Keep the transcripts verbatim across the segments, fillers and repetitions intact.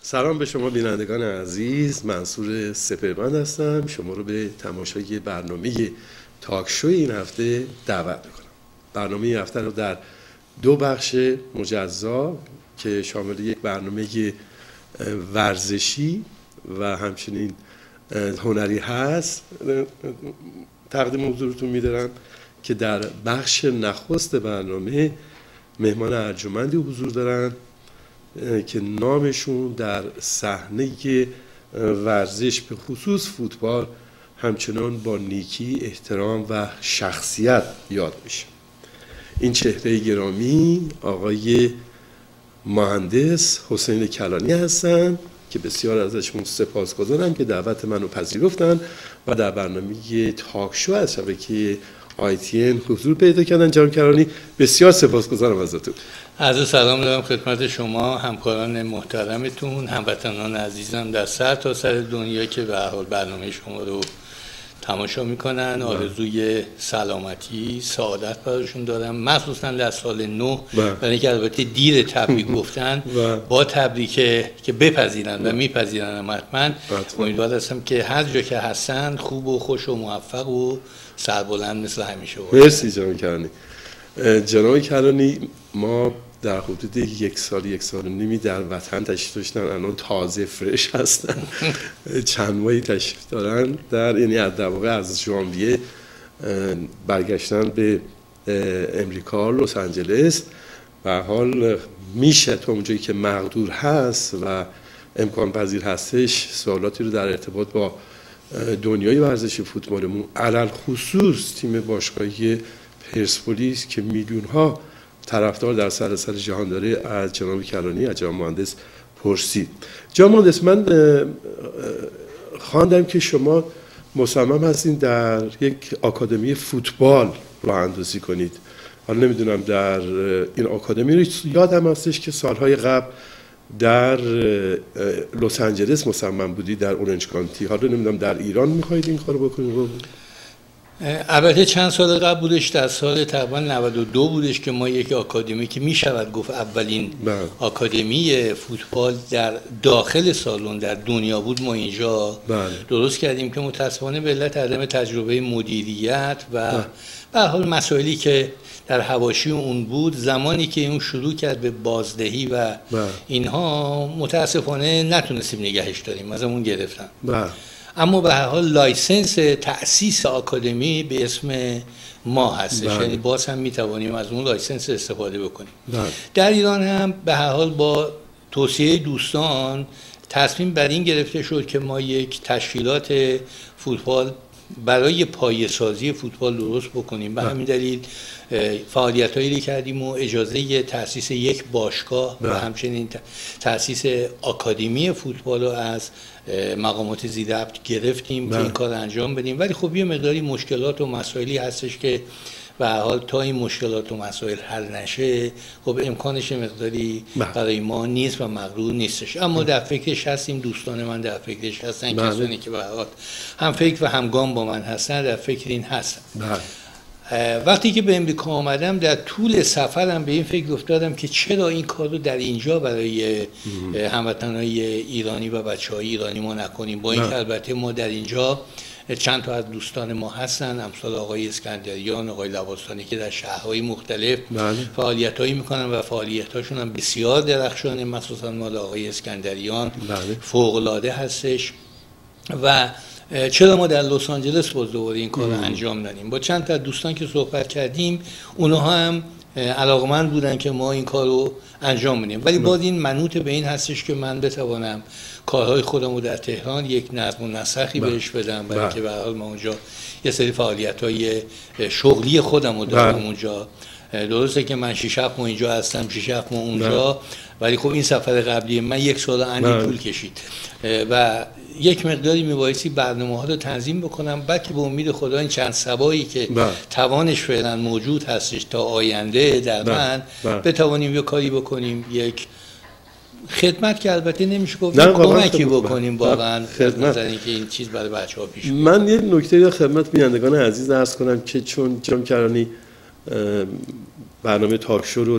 سلام به شما بینندگان عزیز، منصور سپهبند هستم. شما رو به تماشای برنامه تاک شو این هفته دعوت میکنم. برنامه این هفته رو در دو بخش مجزا که شامل یک برنامه ورزشی و همچنین هنری هست تقدیم حضورتون میدارم که در بخش نخست برنامه مهمان ارجمندی حضور دارن که نامشون در صحنه ورزش به خصوص فوتبال همچنان با نیکی، احترام و شخصیت یاد میشه. این چهره گرامی آقای مهندس حسین کلانی هستن که بسیار ازشون سپاسگزارم که دعوت منو پذیرفتن و در برنامه تاک شو از شبکه آی تی ان حضور پیدا کردن. جناب کلانی بسیار سپاسگزارم ازتون. عرض سلام دارم خدمت شما، همکاران محترمتون، هموطنان عزیزم در سر تا سر دنیا که به هر حال برنامه شما رو تماشا میکنن. آرزوی سلامتی، سعادت براشون دارم، مخصوصا در سال نو، برای اینکه البته دیر تبریک گفتن، با تبریک که بپذیرن و میپذیرن حتما. امیدوار هستم که هر جا که هستن خوب و خوش و موفق و سربلند مثل همیشه باشن. مرسی جناب کلانی. جناب کلانی، ما در حدود یک سال یک سال و نیمی در وطن تشریف داشتن، الان تازه فرش هستن. چند ماهی تشریف دارن، در یعنی در واقع از ژانویه برگشتن به امریکا، لس آنجلس. و حال میشه تا اونجایی که مقدور هست و امکان پذیر هستش سوالاتی رو در ارتباط با دنیای ورزش فوتبالمون، علل خصوص تیم باشگاهی پرسپولیس که میلیون ها طرفدار در سراسر جهان داره، از جناب کلانی، از جناب مهندس پرسید. جناب مهندس، من خواندم که شما مصمم هستین در یک آکادمی فوتبال راه اندازی کنید. حالا نمیدونم در این آکادمی رو یادم هستش که سالهای قبل در لس آنجلس مصمم بودی، در اورنج کانتی. حالا نمیدونم در ایران میخواید این کارو بکنید؟ البته چند سال قبل بودش، در سال تقریبا نود و دو بودش که ما یک آکادمی که میشود گفت اولین بله. آکادمی فوتبال در داخل سالن در دنیا بود، ما اینجا بله. درست کردیم که متاسفانه به علت عدم تجربه مدیریت و به هر حال مسائلی که در حواشی اون بود، زمانی که اون شروع کرد به بازدهی و بله. اینها متاسفانه نتونستیم نگهش داریم، از اون گرفتن. بله. اما به هر حال لایسنس تأسیس آکادمی به اسم ما هستش، یعنی باز هم میتوانیم از اون لایسنس استفاده بکنیم. بله. در ایران هم به هر حال با توصیه دوستان تصمیم بر این گرفته شد که ما یک تشکیلات فوتبال برای پایه‌سازی فوتبال درست بکنیم. به همین دلیل فعالیت‌هایی کردیم و اجازه تأسیس یک باشگاه و همچنین تأسیس آکادمی فوتبال رو از مقامات ذی‌ربط گرفتیم که این کار انجام بدیم. ولی خب یه مقداری مشکلات و مسائلی هستش که به هر حال تا این مشکلات و مسائل حل نشه، خب امکانش مقداری برای ما نیست و مقدور نیستش. اما در فکرش هستیم، دوستان من در فکرش هستن، کسانی که به هر حال هم فکر و همگام با من هستن در فکر این هستن. وقتی که به امریکا آمدم، در طول سفرم به این فکر افتادم که چرا این کار رو در اینجا برای هموطنای ایرانی و بچه‌های ایرانی ما نکنیم. با این که البته ما در اینجا چند تا از دوستان ما هستن، امثال آقای اسکندریان، آقای لواسانی که در شهرهای مختلف فعالیت‌هایی میکنن و فعالیت‌هاشون هم بسیار درخشانه، مخصوصا مال آقای اسکندریان فوق‌العاده هستش. و چرا ما در لس آنجلس باز دوباره این کار رو انجام ندیم؟ با چند تا دوستان که صحبت کردیم، اونها هم علاقمند بودن که ما این کار رو انجام بدیم، ولی باز این منوط به این هستش که من بتوانم کارهای خودم رو در تهران یک نظم و نسقی بهش بدم، برای که به هر حال ما اونجا یه سری فعالیت‌های شغلی خودم رو دارم اونجا. درسته که من شش هفت ماه اینجا هستم، شش هفت ماه اونجا، ولی خب این سفر قبلی من یک سال اندی طول کشید و یک مقداری میبایستی برنامه ها رو تنظیم بکنم، بلکه به امید خدا این چند سبایی که با. توانش فعلا موجود هستش تا آینده در من بتوانیم یه کاری بکنیم، یک خدمت که البته نمیشه گفت کمکی بکنیم واقعا خدمت اینکه این چیز برای بچه‌ها پیش بره. من یه نکته خدمت بینندگان عزیز عرض کنم که چون جناب کلانی برنامه تاک شو رو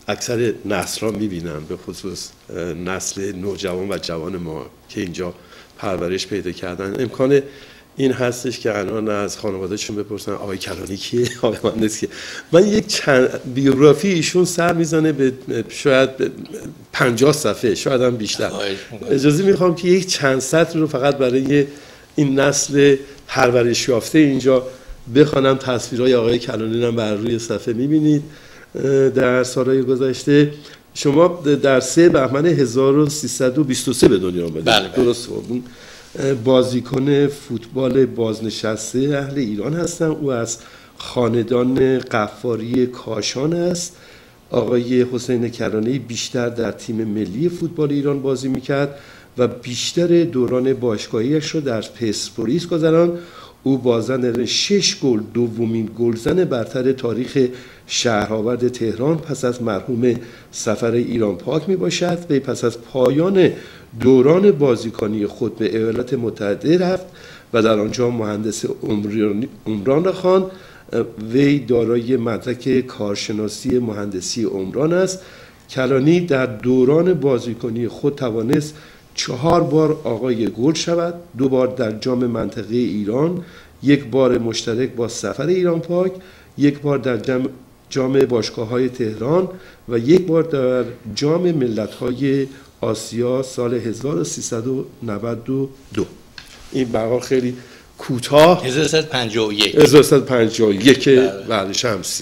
اکثر نسل‌ها می‌بینم، به خصوص نسل نوجوان و جوان ما که اینجا پرورش پیدا کردن، امکان این هستش که الان از خانواده‌شون بپرسن آقای کلانی کیه، آقای مهندس کیه. من یک چند بیوگرافی ایشون سر میزنه به شاید پنجاه صفحه، شاید هم بیشتر. اجازه میخوام که یک چند سطر رو فقط برای این نسل پرورش یافته اینجا بخوانم. تصویرهای آقای کلانی رو بر روی صفحه میبینید. در سالهای گذشته شما در سه بهمن هزار و سیصد و بیست و سه به دنیا آمدید. بله بله. درست بود. بازیکن فوتبال بازنشسته اهل ایران هستن. او از خاندان قفاری کاشان است. آقای حسین کرانی بیشتر در تیم ملی فوتبال ایران بازی میکرد و بیشتر دوران باشگاهیش رو در پرسپولیس گذران. او با زدن شش گل دومین گلزن برتر تاریخ شهرآورد تهران پس از مرحوم سفر ایران پاک می باشد. وی پس از پایان دوران بازیکنی خود به ایالات متحده رفت و در آنجا مهندس عمران خواند. وی دارای مدرک کارشناسی مهندسی عمران است. کلانی در دوران بازیکنی خود توانست چهار بار آقای گل شود، دو بار در جام منطقه ایران، یک بار مشترک با سفر ایران پاک، یک بار در جام جام باشگاه‌های تهران و یک بار در جام ملت‌های آسیا سال هزار و سیصد و نود و دو. این بقا خیلی کوتاه. هزار و سیصد و پنجاه و یک هزار و سیصد و پنجاه و یک بعد شمسی.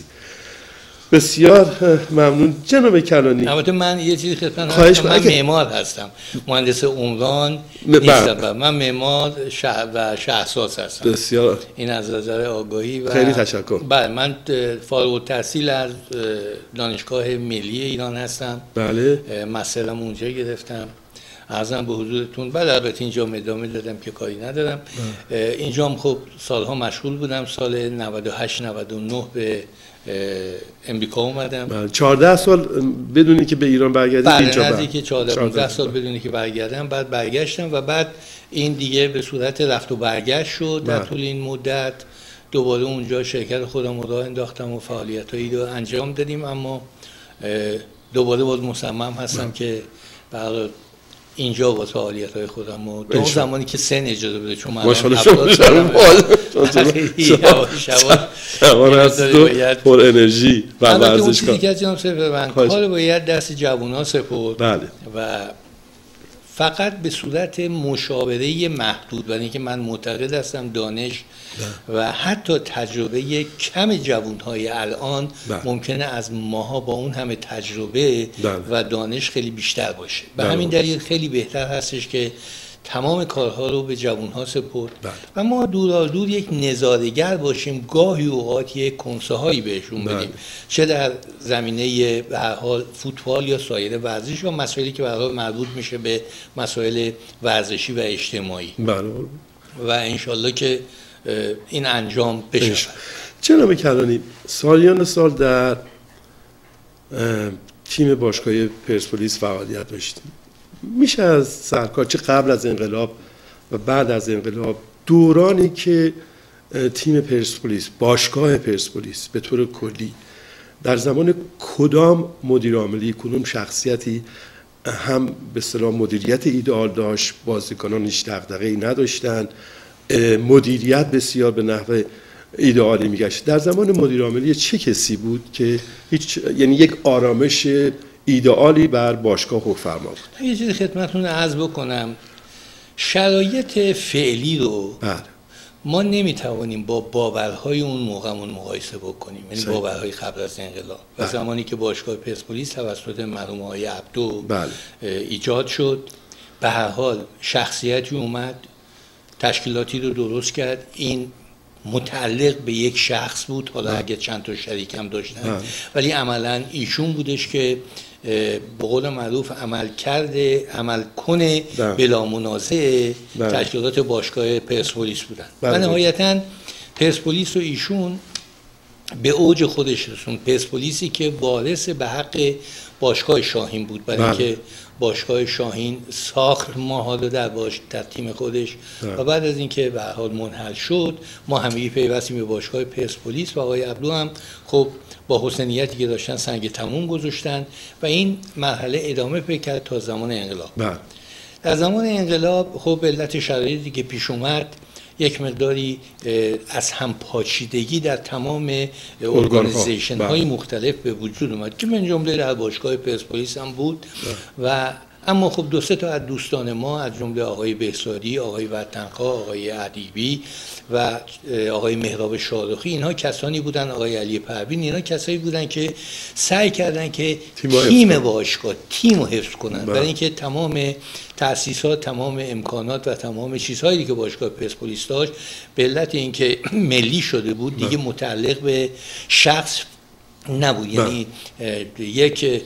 بسیار ممنون جناب کلانی. البته من یه چیزی خدمت هستم، من معمار هستم، مهندس عمران نیستم، من معمار شهر و شهرساز هستم. بسیار این از نظر آگاهی و خیلی تشکر. بله، من فارغ التحصیل از دانشگاه ملی ایران هستم. بله. مسترم اونجا گرفتم. عرضم به حضورتون. بعد البته اینجا ادامه دادم که کاری ندارم. اینجا هم خب سالها مشغول بودم. سال نود و هشت نود و نه به امریکا اومدم. چهارده سال بدونی که به ایران برگردید اینجا؟ بله، نزدیک چهارده پانزده سال بدونی که برگردم. بعد برگشتم و بعد این دیگه به صورت رفت و برگشت شد. در طول این مدت دوباره اونجا شرکت خودم رو راه انداختم و فعالیتایی رو انجام دادیم، اما دوباره باز مصمم هستم که برای اینجا با فعالیت‌های خودم و دو زمانی که سن اجازه بده، چون من ماشاءالله شما هست پر انرژی و ورزشکار. دیگه جناب سپهبند کار باید دست جوان‌ها سپرد. بله. و فقط به صورت مشاوره محدود، برای اینکه من معتقد هستم دانش بله. و حتی تجربه کم جوان‌های الان بله. ممکنه از ماها با اون همه تجربه بله. و دانش خیلی بیشتر باشه. به بله. همین دلیل خیلی بهتر هستش که تمام کارها رو به جوان‌ها سپرد بله. و ما دورا دور یک نظاره‌گر باشیم، گاهی اوقات یک کنسه‌هایی بهشون بدیم بله. چه در زمینه به هر حال فوتبال یا سایر ورزش و مسائلی که به هر حال مربوط میشه به مسائل ورزشی و اجتماعی بله. و انشالله که این انجام بشه. جناب کلانی، سالیان سال در تیم باشگاه پرسپولیس فعالیت داشتیم. میشه از سرکار چه قبل از انقلاب و بعد از انقلاب دورانی که تیم پرسپولیس، باشگاه پرسپولیس به طور کلی در زمان کدام مدیر عاملی، کدوم شخصیتی هم به اصطلاح مدیریت ایدئال داشت، بازیکنان هیچ دغدغه‌ای نداشتن، مدیریت بسیار به نحو ایدئالی میگشت، در زمان مدیر عاملی چه کسی بود که هیچ، یعنی یک آرامش ایدئالی بر باشگاه حکم فرما بود؟ یه چیزی خدمتتون عرض بکنم، شرایط فعلی رو بله. ما نمیتوانیم با باورهای اون موقعمون مقایسه بکنیم، یعنی باورهای قبل از انقلاب و زمانی که باشگاه پرسپولیس توسط مرحوم آقای عبدو بله. ایجاد شد، به هر حال شخصیتی اومد، تشکیلاتی رو درست کرد، این متعلق به یک شخص بود، حالا بله. اگه چند تا شریک هم داشتن بله. ولی عملا ایشون بودش که به قول معروف عمل کرده، عمل کنه بله. بلا منازعه بله. تشکیلات باشگاه پرسپولیس بودن بله. و نهایتاً پرسپولیس و ایشون به اوج خودش رسوند. پرسپولیسی که وارث به حق باشگاه شاهین بود، برای اینکه باشگاه شاهین ساخت ماها رو در باش در تیم خودش و بعد از اینکه به هر حال منحل شد ما همگی پیوستیم به باشگاه پرسپولیس و آقای عبدو هم خب با حسنیتی که داشتن سنگ تموم گذاشتن و این مرحله ادامه پیدا کرد تا زمان انقلاب. بله. در زمان انقلاب خب به علت شرایطی که پیش اومد یک مقداری از هم پاچیدگی در تمام ارگانیزیشن های مختلف به وجود اومد که من جمله در باشگاه پرسپولیس هم بود و اما خب دو سه تا از دوستان ما از جمله آقای بهزادی، آقای وطنخواه، آقای ادیبی و آقای مهراب شارخی اینها کسانی بودن، آقای علی پروین، اینا کسایی بودن که سعی کردن که تیم باشگاه تیم رو حفظ کنن برای اینکه تمام تأسیسات، تمام امکانات و تمام چیزهایی که باشگاه پرسپولیس داشت به علت اینکه ملی شده بود دیگه متعلق به شخص نبود، یعنی یک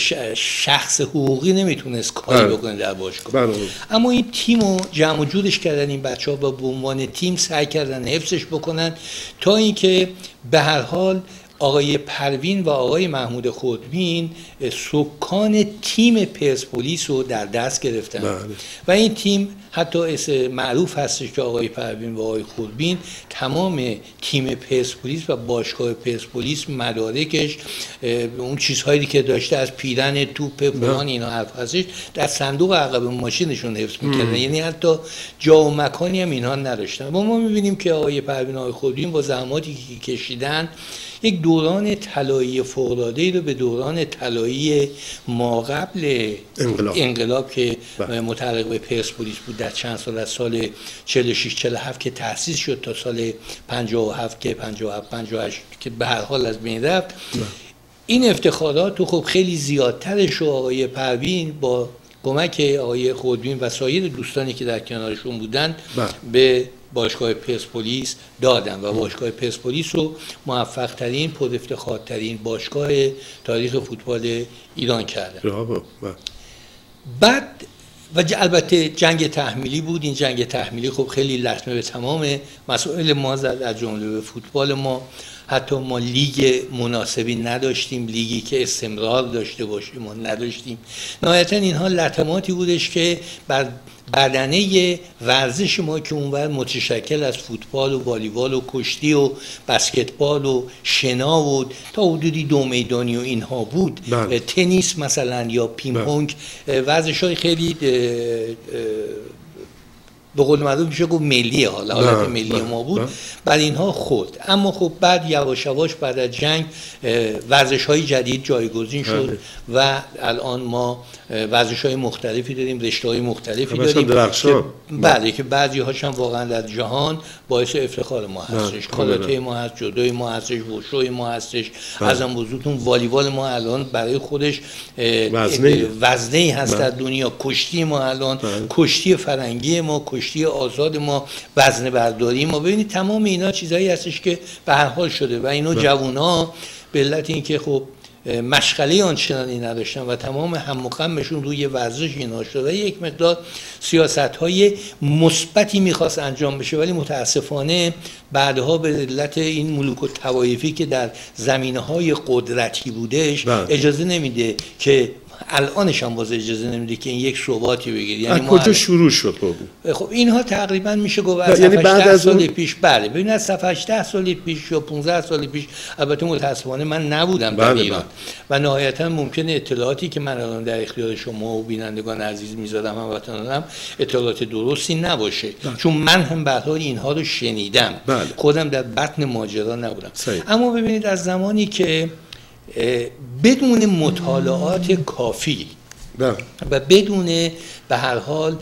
شخص حقوقی نمیتونست کاری بکنه در باشگاه. اما این تیم رو جمع و جورش کردن این بچه ها و به عنوان تیم سعی کردن حفظش بکنن تا اینکه به هر حال آقای پروین و آقای محمود خودبین سکان تیم پرسپولیس رو در دست گرفتن بله. و این تیم حتی اسم معروف هستش که آقای پروین و آقای خودبین تمام تیم پرسپولیس و باشگاه پرسپولیس مدارکش اون چیزهایی که داشته از پیرن توپ فلان اینا حرف هستش در صندوق عقب ماشینشون حفظ می‌کردن، یعنی حتی جا و مکانی هم اینها نداشتن. و ما می‌بینیم که آقای پروین و آقای خودبین با زحماتی که کشیدن یک دوران طلایی فوق‌العاده‌ای رو به دوران طلایی ما قبل انقلاب, انقلاب که بله. متعلق به پرسپولیس بود در چند سال از سال چهل و شش چهل و هفت که تأسیس شد تا سال پنجاه و هفت که پنجاه و هفت پنجاه و هشت که به هر حال از بین رفت بله. این افتخارات تو خب خیلی زیادترش رو آقای پروین با کمک آقای خودبین و سایر دوستانی که در کنارشون بودن بله. به باشگاه پرسپولیس دادن و باشگاه پرسپولیس رو موفق ترین، پر افتخارترین باشگاه تاریخ فوتبال ایران کردن. بعد و البته جنگ تحمیلی بود. این جنگ تحمیلی خب خیلی لطمه به تمام مسائل ما زد، از جمله به فوتبال ما. حتی ما لیگ مناسبی نداشتیم، لیگی که استمرار داشته باشیم ما نداشتیم. نهایتا اینها لطماتی بودش که بر بدنه ورزش ما که اونور متشکل از فوتبال و والیبال و کشتی و بسکتبال و شنا و تا حدودی دو میدانی و اینها بود بله. تنیس مثلا یا پینگ پونگ ورزش‌های خیلی به قول معروف میشه گفت ملیه، حالا حالت ملی ما بود بعد اینها خورد. اما خب بعد یواش یواش بعد از جنگ ورزش‌های جدید جایگزین شد و الان ما ورزش‌های مختلفی داریم، رشته‌های مختلفی داریم که بله که بعضی هاش هم واقعا در جهان باعث افتخار ما هستش. کاراته ما هست، جودوی ما هستش، وشوی ما هستش. ازم بزرگتون والیبال ما الان برای خودش وزنه‌ای هست در دنیا. کشتی ما الان کشتی فرنگی ما، کشتی آزاد ما، وزنه برداری ما. ببینید تمام اینا چیزایی هستش که به هر حال شده و اینو جوونا به علت اینکه خب مشغله آنچنانی نداشتن و تمام هم و غمشون روی ورزش اینا شده و یک مقدار سیاست‌های مثبتی می‌خواست انجام بشه، ولی متاسفانه بعدها به علت این ملوک و طوایفی که در زمینه‌های قدرتی بودش اجازه نمیده که الانش هم باز اجازه نمیده که این یک ثباتی بگیره. یعنی ما کجا شروع شد خب خب اینها تقریبا میشه گفت از یعنی بعد از سال پیش بله ببین از هجده سال پیش یا پانزده سال پیش، البته متاسفانه من نبودم در ایران و نهایتا ممکنه اطلاعاتی که من الان در اختیار شما و بینندگان عزیز میذارم هموطنانم اطلاعات درستی نباشه بله. چون من هم بعدا اینها رو شنیدم بله. خودم در بطن ماجرا نبودم صحیح. اما ببینید از زمانی که بدون مطالعات کافی ده. و بدون به هر حال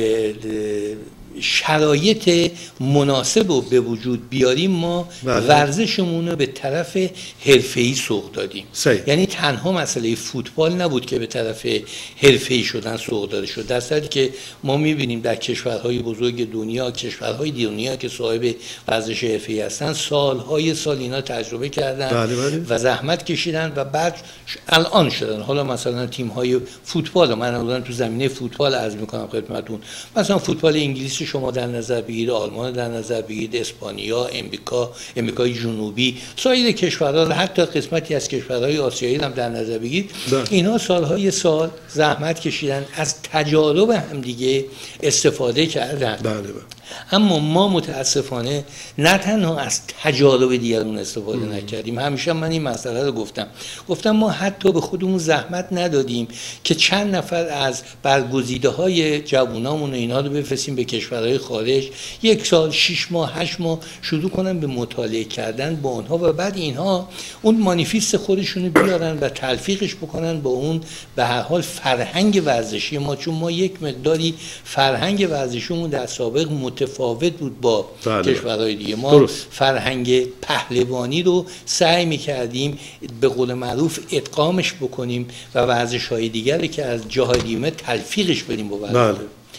شرایط مناسب رو به وجود بیاریم ما بله. ورزشمون رو به طرف حرفه‌ای سوق دادیم صحیح. یعنی تنها مسئله فوتبال نبود که به طرف حرفه‌ای شدن سوق داده شد، در صورتی که ما می‌بینیم در کشورهای بزرگ دنیا، کشورهای دنیا که صاحب ورزش حرفه‌ای هستن سالهای سال اینا تجربه کردن بله بله. و زحمت کشیدن و بعد الان شدن. حالا مثلا تیم‌های فوتبال من الان تو زمینه فوتبال عرض می‌کنم خدمتتون، مثلا فوتبال انگلیس سوئیس شما در نظر بگیرید، آلمان در نظر بگیرید، اسپانیا، امریکا، امریکای جنوبی، سایر کشورها، حتی قسمتی از کشورهای آسیایی هم در نظر بگیرید، اینها سالهای سال زحمت کشیدن، از تجارب همدیگه استفاده کردن. بله بله. اما ما متاسفانه نه تنها از تجارب دیگرون استفاده ام. نکردیم. همیشه من این مسئله رو گفتم گفتم ما حتی به خودمون زحمت ندادیم که چند نفر از برگزیده های جوانامون و اینا رو بفرستیم به کشورهای خارج، یک سال، شش ماه، هشت ماه شروع کنن به مطالعه کردن با اونها و بعد اینها اون مانیفست خودشون رو بیارن و تلفیقش بکنن با اون به هر حال فرهنگ ورزشی ما، چون ما یک مقداری فرهنگ ورزشیمون در سابق متفاوت بود با بله. کشورهای دیگه. ما درست. فرهنگ پهلوانی رو سعی می‌کردیم به قول معروف ادغامش بکنیم و ورزش‌های دیگری که از جاهای دیگه تلفیقش بدیم با ورزش. بله.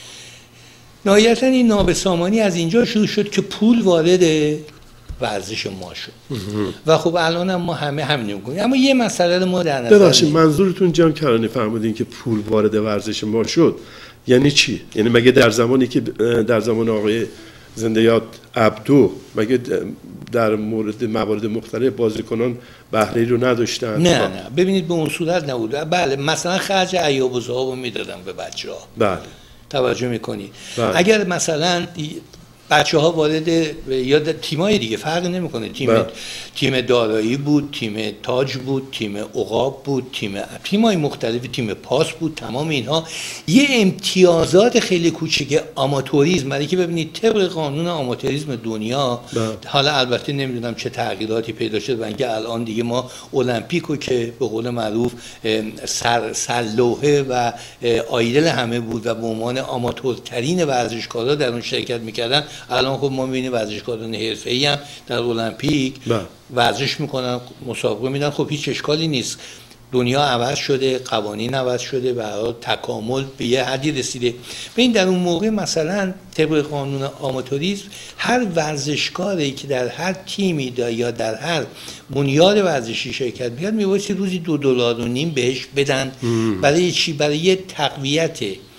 نهایتاً این نابسامانی از اینجا شروع شد که پول وارد ورزش ما شد و خب الان هم ما همه همین می‌کنیم. اما یه مسئله رو ما در نظر ببخشید، منظورتون جان کرانی فرمودین که پول وارد ورزش ما شد یعنی چی؟ یعنی مگه در زمانی که در زمان آقای زنده یاد عبدو مگه در مورد موارد مختلف بازیکنان بهره‌ای رو نداشتن؟ نه نه ببینید به اون صورت نبود. بله مثلا خرج عیاب و ذهاب رو میدادن به بچه‌ها. بله. توجه میکنید. بله. اگر مثلا بچه ها وارد یا تیمای دیگه فرق نمیکنه، تیم با. تیم دارایی بود، تیم تاج بود، تیم عقاب بود، تیم تیمای مختلف، تیم پاس بود، تمام اینها یه امتیازات خیلی کوچیک آماتوریسم، برای که ببینید طبق قانون آماتوریسم دنیا با. حالا البته نمیدونم چه تغییراتی پیدا شد و اینکه الان دیگه ما المپیکو که به قول معروف سر سرلوحه و آیدل همه بود و به عنوان آماتورترین ورزشکارا در اون شرکت میکردن، الان خب ما می‌بینیم ورزشکاران حرفه‌ای هم در المپیک ورزش میکنن، مسابقه میدن. خب هیچ اشکالی نیست، دنیا عوض شده، قوانین عوض شده و تکامل به یه حدی رسیده. ببین در اون موقع مثلا طبق قانون آماتوریسم هر ورزشکاری که در هر تیمی یا در هر بنیاد ورزشی شرکت می‌کرد می‌بایستی روزی دو دلار و نیم بهش بدن. مم. برای چی؟ برای تقویت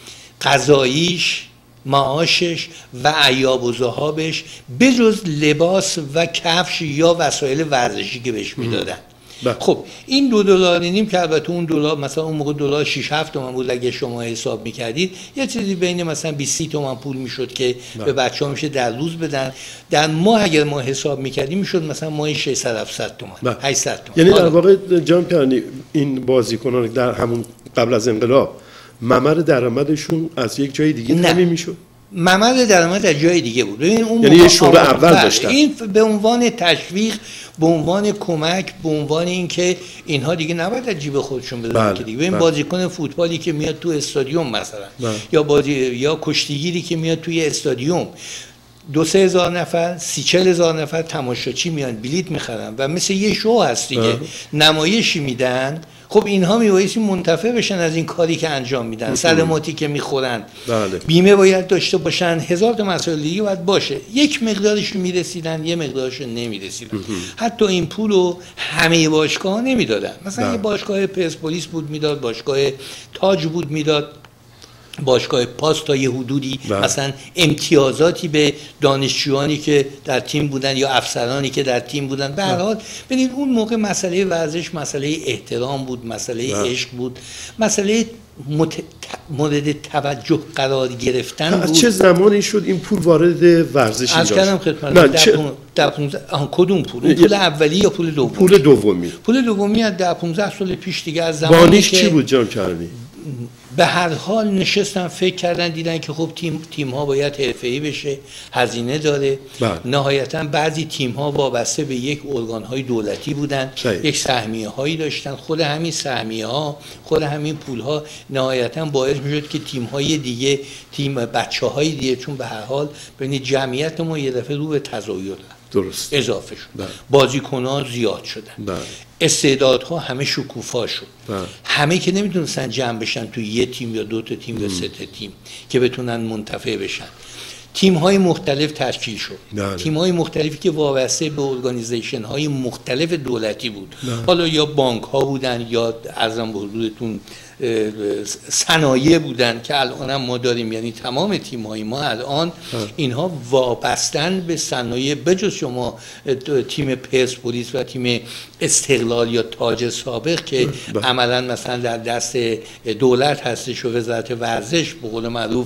غذاییش، معاشش و عیاب و ذهابش، بجز لباس و کفش یا وسایل ورزشی که بهش میدادن. خب این دو دلار نیم که البته اون دلار مثلا اون موقع دلار شش هفت تومن بود، اگه شما حساب میکردید یه چیزی بین مثلا بیست تومن پول میشد که با. به بچه‌ها میشه در روز بدن. در ماه اگر ما حساب میکردیم میشد مثلا ماهی ششصد هفتصد تومن، هشتصد تومن. یعنی در واقع جان کرانی این بازیکنان در همون قبل از انقلاب ممر درآمدشون از یک جای دیگه تامین میشد؟ ممر درآمد از جای دیگه بود. ببین اون یعنی یه شغل اول داشتن. این به عنوان تشویق، به عنوان کمک، به عنوان اینکه اینها دیگه نباید از جیب خودشون بدن. بله. که دیگه ببین بازیکن فوتبالی که میاد تو استادیوم مثلا بله. یا بازی یا کشتیگیری که میاد توی استادیوم، دو سه هزار نفر، سی چل هزار نفر تماشاچی میان بلیت میخرن و مثل یه شو هست دیگه بله. نمایشی میدن. خب اینها میبایستی منتفع بشن از این کاری که انجام میدن، سلامتی که میخورن، بله. بیمه باید داشته باشن، هزار تا مسائل دیگه باید باشه. یک مقدارش میرسیدن، یه مقدارش نمیرسیدن. حتی این پولو همه باشگاه نمیدادن. مثلا بله. یه باشگاه پرسپولیس بود میداد، باشگاه تاج بود میداد، باشگاه پاس تا یه حدودی بله. مثلا امتیازاتی به دانشجویانی که در تیم بودن یا افسرانی که در تیم بودن. به هر حال ببینید اون موقع مسئله ورزش مسئله احترام بود، مسئله بله. عشق بود، مسئله مت... مورد توجه قرار گرفتن بود. از چه زمانی شد این پول وارد ورزش از کردم خدمت در پون... در پونزده کدوم پول؟ اون پول اولی یا پول دومی؟ پول دومی. پول دومی از ده پانزده سال پیش دیگه، از زمانی بانیش که چی بود جان کرانی؟ به هر حال نشستن فکر کردن دیدن که خب تیم تیم ها باید حرفه‌ای بشه، هزینه داره. بله. نهایتا بعضی تیم ها وابسته به یک ارگان های دولتی بودن، صحیح. یک سهمیه هایی داشتن. خود همین سهمیه ها، خود همین پول ها نهایتا باعث میشد که تیم های دیگه، تیم بچه های دیگه، چون به هر حال ببینید جمعیت ما یه دفعه رو به تزاید درست اضافه شد. بله. بازیکن‌ها زیاد شدن. بله. استعدادها همه شکوفا شد. بله. همه که نمیتونستن جمع بشن توی یه تیم یا دو تا تیم ام. یا سه تا تیم که بتونن منتفع بشن. تیم‌های مختلف تشکیل شد. بله. تیم‌های مختلفی که وابسته به ارگانیزیشن‌های مختلف دولتی بود. بله. حالا یا بانک‌ها بودن یا ارزم به حضورتون صنایع بودن که الان هم ما داریم، یعنی تمام تیم‌های ما الان اینها وابستن به صنایع، بجز شما تیم پرسپولیس و تیم استقلال یا تاج سابق که عملاً مثلا در دست دولت هستش و وزارت ورزش به قول معروف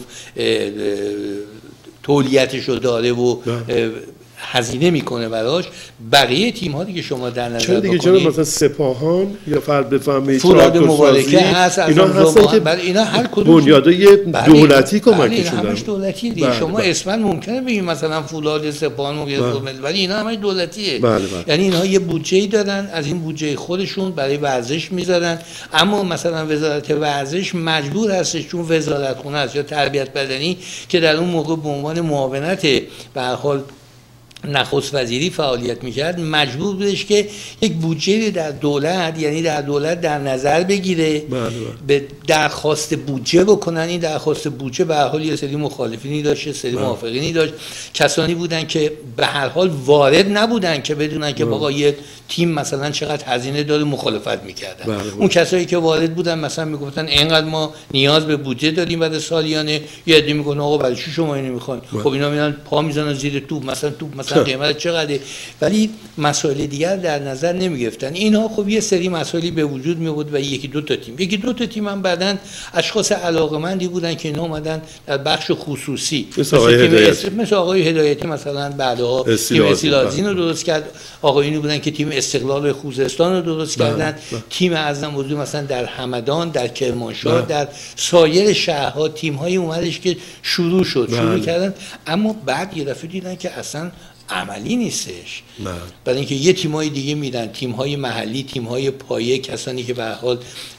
تولیتش رو داره و هزینه میکنه براش. بقیه تیم ها دیگه شما در نظر بکنید چون دیگه مثلا سپاهان یا فرد بفهمید فولاد مبارکه هست، اینا هستن که بله اینا هر کدوم بنیادای دولتی کمکشون همش دولتی دیگه. بله شما بله. اسمن ممکنه بگید مثلا فولاد سپاهان بله. ولی اینا همش دولتیه. بله بله. یعنی اینها یه بودجه‌ای دارن، از این بودجه خودشون برای ورزش میذارن، اما مثلا وزارت ورزش مجبور هستش چون وزارت خونه است یا تربیت بدنی که در اون موقع به عنوان معاونت به هر حال نخست وزیری فعالیت میکرد، مجبور بودش که یک بودجه در دولت، یعنی در دولت در نظر بگیره، به درخواست بودجه بکنن. این درخواست بودجه به هر حال یه سری مخالفینی داشت، سری موافقینی داشت، کسانی بودن که به هر حال وارد نبودن که بدونن که بابا یه تیم مثلا چقدر هزینه داره مخالفت میکردن. بله بله. اون کسایی که وارد بودن مثلا میگفتن اینقدر ما نیاز به بودجه داریم بعد سالیانه، یه عده میگن آقا برای چی شما اینو میخواین؟ خب اینا میان پا میزنن زیر توپ، مثلا توپ مثلا قیمت چقدره، ولی مسائل دیگر در نظر نمیگرفتن. اینها خب یه سری مسائلی به وجود می آورد و یکی دو تا تیم یکی دو تا تیم هم بعدن اشخاص علاقمندی بودن که اینا اومدن در بخش خصوصی، مثل آقای هدایتی، مثل آقای هدایتی مثلا بعدها تیم اسیلازین رو درست کرد، آقایونی بودن که تیم استقلال خوزستان رو درست کردن، تیم اعظم موضوع مثلا در همدان، در کرمانشاه، در سایر شهرها تیم‌های اومدش که شروع شد شروع کردن، اما بعد یه دفعه دیدن که اصلا عملی نیستش. برای اینکه یه تیم‌های دیگه میرن، تیم‌های محلی، تیم‌های پایه، کسانی که به هر حال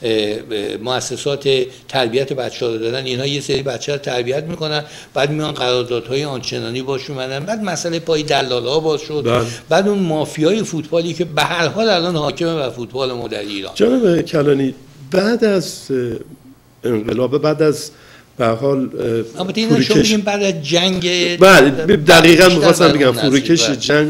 مؤسسات تربیت بچه‌ها رو دادن، اینها یه سری بچه‌ها رو تربیت میکنن، بعد میان قراردادهای آنچنانی باشون میدن، بعد مسئله پای دلال‌ها باز شد، بله. بعد اون مافیای فوتبالی که به هر حال الان حاکمه بر فوتبال ما در ایران. جناب کلانی، بعد از انقلاب، بعد از به حال البته اینا شما میگیم بعد از جنگ، بله دقیقاً می‌خواستم بگم فروکش جنگ،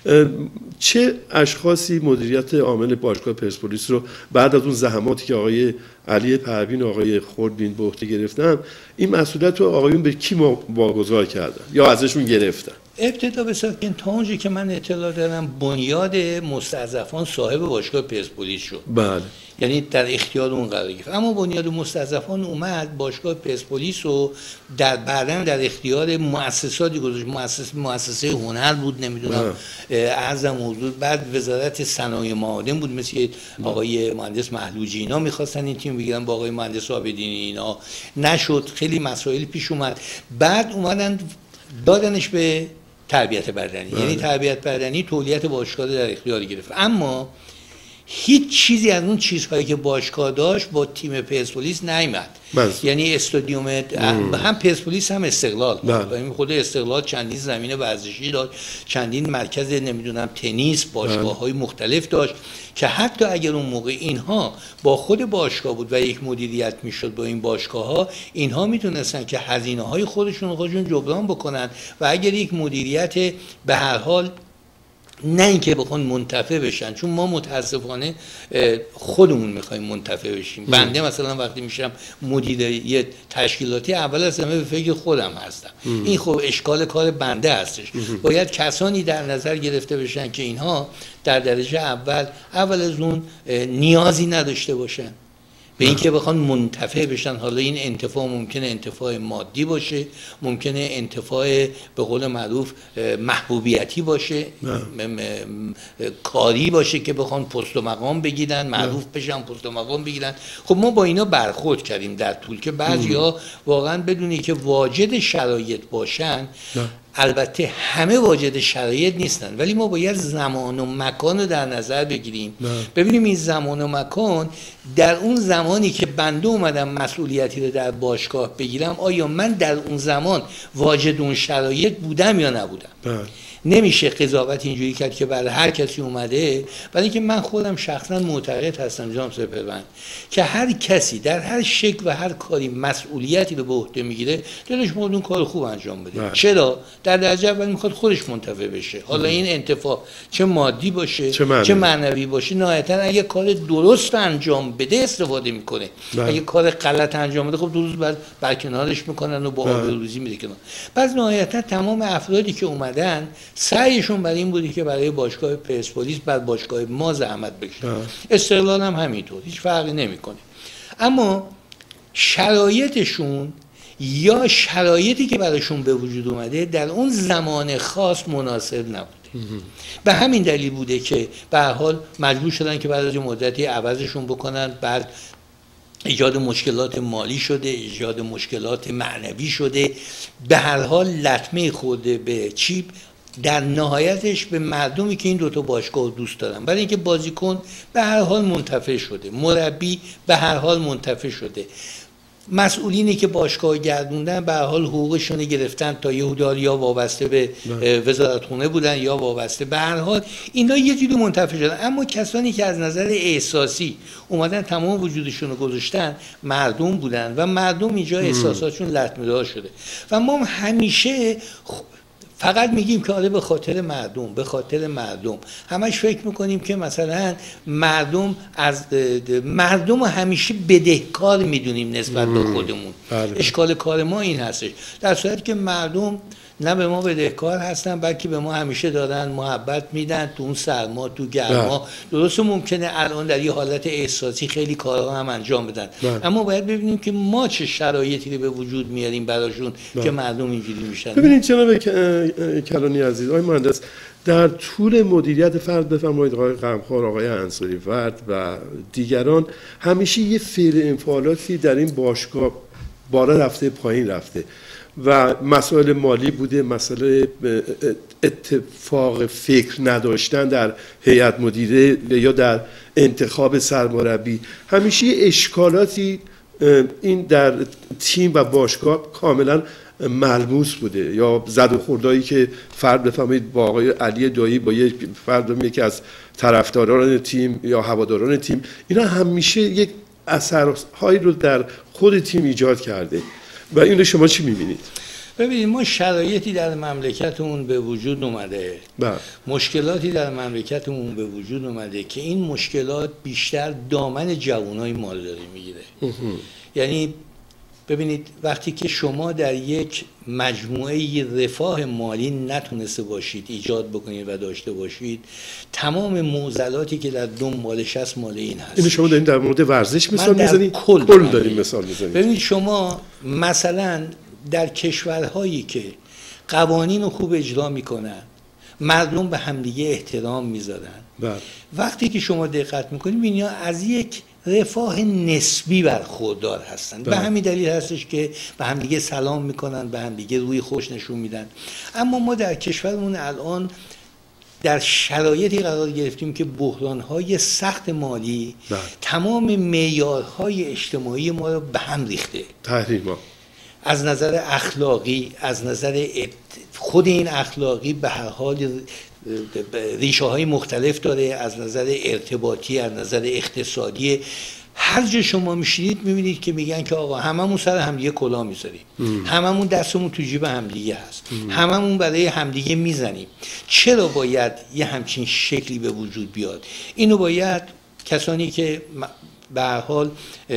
چه اشخاصی مدیریت عامل باشگاه پرسپولیس رو بعد از اون زحماتی که آقای علی پروین و آقای خوردین به عهده گرفتن، این مسئولیت رو آقایون به کی واگذار کردن یا ازشون گرفتن؟ ابتدا به ساکن تا اونجا که من اطلاع دارم بنیاد مستضعفان صاحب باشگاه پرسپولیس شد. بله. یعنی در اختیار اون قرار گرفت، اما بنیاد مستضعفان اومد باشگاه پرسپولیس رو در بعداً در اختیار مؤسساتی گذاشت. مؤسسه مؤسسه هنر بود، نمیدونم اعظم موضوع، بعد وزارت صنایع معادن بود، مثل آقای مهندس محلوجی اینا می‌خواستن این تیم بگیرن، با آقای مهندس عابدینی اینا نشد، خیلی مسائل پیش اومد. بعد اومدن دادنش به تربیت بدنی، یعنی تربیت بدنی تولیت باشگاه در اختیار گرفت، اما هیچ چیزی از اون چیزهایی که باشگاه داشت با تیم پرسپولیس نیامد. یعنی استادیوم هم پرسپولیس هم استقلال، یعنی خود استقلال چندین زمین ورزشی داشت، چندین مرکز نمیدونم تنیس، باشگاه‌های مختلف داشت که حتی اگر اون موقع اینها با خود باشگاه بود و یک مدیریت میشد با این باشگاه‌ها، اینها میتونستن که هزینه‌های خودشون خودشون جبران بکنن و اگر یک مدیریت به هر حال نه اینکه بخوان منتفع بشن، چون ما متاسفانه خودمون میخوایم منتفع بشیم. بنده مثلا وقتی میشم مدیر یه تشکیلاتی اول از همه به فکر خودم هستم. ام. این خب اشکال کار بنده هستش. ام. باید کسانی در نظر گرفته بشن که اینها در درجه اول اول از اون نیازی نداشته باشن به اینکه بخوان منتفع بشن. حالا این انتفاع ممکنه انتفاع مادی باشه، ممکنه انتفاع به قول معروف محبوبیتی باشه، کاری باشه که بخوان پست و مقام بگیرن، معروف بشن، پست و مقام بگیرن. خب ما با اینا برخورد کردیم در طول که بعضیا واقعا بدونی که واجد شرایط باشن نه. البته همه واجد شرایط نیستن، ولی ما باید زمان و مکان رو در نظر بگیریم. نه. ببینیم این زمان و مکان در اون زمانی که بنده اومدم مسئولیتی رو در باشگاه بگیرم، آیا من در اون زمان واجد اون شرایط بودم یا نبودم؟ نه. نمیشه قضاوت اینجوری کرد که برای هر کسی اومده، ولی اینکه من خودم شخصا معتقد هستم جناب سپهروند که هر کسی در هر شکل و هر کاری مسئولیتی رو به عهده میگیره دلش میخواد اون کار خوب انجام بده. نه. چرا؟ در درجه اول میخواد خودش منتفع بشه. حالا نه. این انتفاع چه مادی باشه چه معنوی, چه معنوی باشه، نهایتا اگه کار درست انجام بده استفاده میکنه. نه. اگه کار غلط انجام بده خب دو روز بعد برکنارش میکنن و با آبروریزی میده کنن. پس نهایتا تمام افرادی که اومدن سعیشون برای این بودی که برای باشگاه پرسپولیس بعد باشگاه ما زحمت بکشن. استقلال هم همینطور، هیچ فرقی نمیکنه. اما شرایطشون یا شرایطی که براشون به وجود اومده در اون زمان خاص مناسب نبوده. به همین دلیل بوده که به هر حال مجبور شدن که بعد از مدتی عوضشون بکنن. بعد ایجاد مشکلات مالی شده، ایجاد مشکلات معنوی شده، به هر حال لطمه خورده به چیپ، در نهایتش به مردمی که این دوتا باشگاه دوست دارن. برای اینکه بازیکن به هر حال منتفع شده، مربی به هر حال منتفع شده، مسئولینی که باشگاه گردوندن به هر حال حقوقشون گرفتن، تا یهودار یا وابسته به وزارتخونه بودن یا وابسته، به هر حال اینا یه جوری منتفع شدن. اما کسانی که از نظر احساسی اومدن تمام وجودشون رو گذاشتن مردم بودن و مردم اینجا احساساتشون لطمه‌دار شده. و ما همیشه فقط میگیم که آره به خاطر مردم، به خاطر مردم همش فکر میکنیم که مثلا مردم از مردم همیشه بدهکار میدونیم نسبت به خودمون. بله. اشکال کار ما این هستش، در صورتی که مردم نه به ما بدهکار هستن بلکه به ما همیشه دارن محبت میدن تو اون سرما تو گرما. درسته ممکنه الان در یه حالت احساسی خیلی کارها هم انجام بدن، بله. اما باید ببینیم که ما چه شرایطی رو به وجود میاریم براشون بله. که مردم اینجوری میشن. ببینید جناب کلانی عزیز، آقای مهندس، در طول مدیریت فرد بفرمایید آقای غمخوار، آقای انصاری فرد و دیگران همیشه یه فعل انفعالاتی در این باشگاه بالا رفته پایین رفته و مسائل مالی بوده، مسئله اتفاق فکر نداشتن در هیئت مدیره یا در انتخاب سرمربی، همیشه اشکالاتی این در تیم و باشگاه کاملا ملموس بوده، یا زد و خوردایی که فرد بفهمید با آقای علی دایی با یک فرد یکی از طرفداران تیم یا هواداران تیم، اینا همیشه یک اثرهایی رو در خود تیم ایجاد کرده. و اینو شما چی می‌بینید؟ ببینید ما شرایطی در مملکتمون به وجود اومده، با. مشکلاتی در مملکتمون به وجود اومده که این مشکلات بیشتر دامن جوانای مالداری میگیره. یعنی ببینید وقتی که شما در یک مجموعه رفاه مالی نتونسته باشید ایجاد بکنید و داشته باشید، تمام معضلاتی که در دنبالش هست مال این هست. این شما دارین در مورد ورزش مثال میزنید؟ کل, کل دارین مثال میزنید. ببینید شما مثلا در کشورهایی که قوانین رو خوب اجرا میکنن، مردم به همدیگه احترام میذارن، وقتی که شما دقت میکنید اینا از یک رفاه نسبی برخوردار هستند. به همین دلیل هستش که به همدیگه سلام میکنن، به همدیگه روی خوش نشون میدن. اما ما در کشورمون الان در شرایطی قرار گرفتیم که بحران‌های سخت مالی ده. تمام معیارهای اجتماعی ما رو به هم ریخته. تحریما از نظر اخلاقی، از نظر خود این اخلاقی به هر حال ریشه های مختلف داره، از نظر ارتباطی، از نظر اقتصادی. هر جا شما میشینید میبینید که میگن که آقا هممون سر همدیگه کلاه میذاریم، هممون دستمون تو جیب همدیگه هست، هممون برای همدیگه میزنیم. چرا باید یه همچین شکلی به وجود بیاد؟ اینو باید کسانی که به هر حال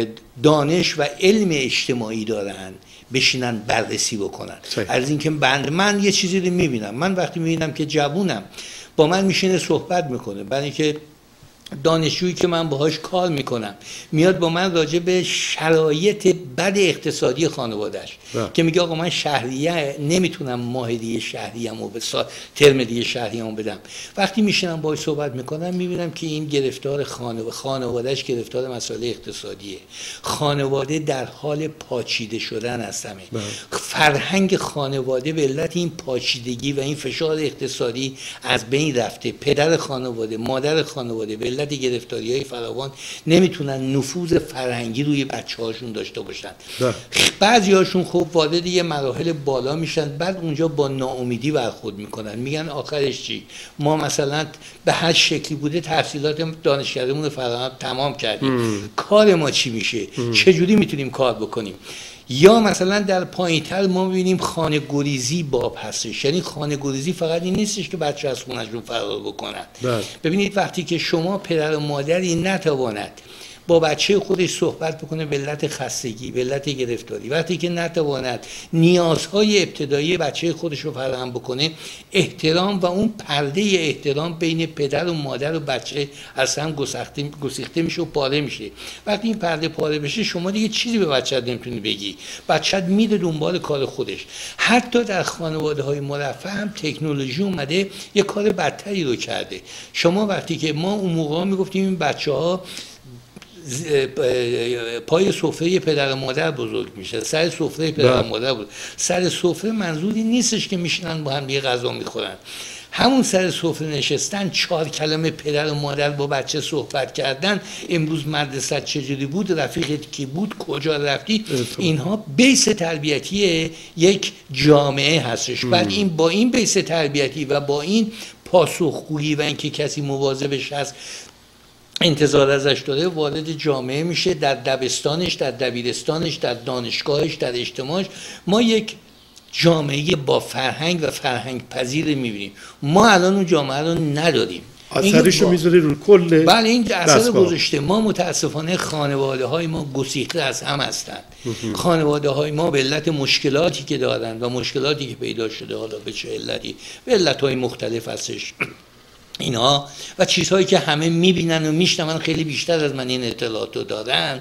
دانش و علم اجتماعی دارن بشینن بررسی بکنن. از اینکه بند من یه چیزی رو میبینم، من وقتی میبینم که جوونم با من میشینه صحبت میکنه، برای اینکه دانشجویی که من باهاش کار میکنم میاد با من راجع به شرایط بد اقتصادی خانواده‌اش که میگه آقا من شهریه نمیتونم ماه دیگه شهریه‌مو به ترم دیگه شهریه‌مو بدم، وقتی میشینم باهاش صحبت میکنم میبینم که این گرفتار خانواده خانواده‌اش گرفتار مسائل اقتصادیه، خانواده در حال پاچیده شدن هستمه. فرهنگ خانواده به علت این پاچیدگی و این فشار اقتصادی از بین رفته. پدر خانواده، مادر خانواده به علت گرفتاری‌های فراوان نمیتونن نفوذ فرهنگی روی بچه‌هاشون داشته باشن. بعضی‌هاشون خب وارد یه مراحل بالا میشن، بعد اونجا با ناامیدی برخورد میکنن، میگن آخرش چی؟ ما مثلا به هر شکلی بوده تحصیلات دانشگاهیمون رو فراهم تمام کردیم، کار ما چی میشه؟ چجوری میتونیم کار بکنیم؟ یا مثلا در پایین‌تر ما می‌بینیم خانه گریزی باب هستش. یعنی خانه گریزی فقط این نیستش که بچه از خونه‌شون فرار بکنن. ببینید وقتی که شما پدر و مادری نتواند با بچه خودش صحبت بکنه به علت خستگی، به علت گرفتاری، وقتی که نتواند نیازهای ابتدایی بچه خودش رو فراهم بکنه، احترام و اون پرده احترام بین پدر و مادر و بچه از هم گسیخته میشه و پاره میشه. وقتی این پرده پاره بشه شما دیگه چیزی به بچه‌ت نمیتونی بگی، بچه‌ت میره دنبال کار خودش. حتی در خانواده‌های مرفه هم تکنولوژی اومده یه کار بدتری رو کرده. شما وقتی که ما اون موقع میگفتیم این بچه‌ها پای سفره پدر و مادر بزرگ میشه، سر سفره پدر و مادر بود. سر سفره منظوری نیستش که میشینن با هم دیگه غذا میخورن. همون سر سفره نشستن، چهار کلمه پدر و مادر با بچه صحبت کردن، امروز مدرسه چجوری بود، رفیقت کی بود، کجا رفتی، اینها بیس تربیتی یک جامعه هستش. بعد این با این بیس تربیتی و با این پاسخگویی و اینکه کسی مواظبش هست انتظار ازش داره، وارد جامعه میشه. در دبستانش، در دبیرستانش، در دانشگاهش، در اجتماعش ما یک جامعه با فرهنگ و فرهنگ پذیر میبینیم. ما الان اون جامعه رو نداریم. اثرشو میذاره رو کل. بله این اثر گذاشته. ما متاسفانه خانواده های ما گسیخته از هم هستند. خانواده های ما به علت مشکلاتی که دارن و مشکلاتی که پیدا شده، حالا به چه علتی، به علت های مختلف هستش اینا و چیزهایی که همه میبینن و میشنون، خیلی بیشتر از من این اطلاعات رو دارن.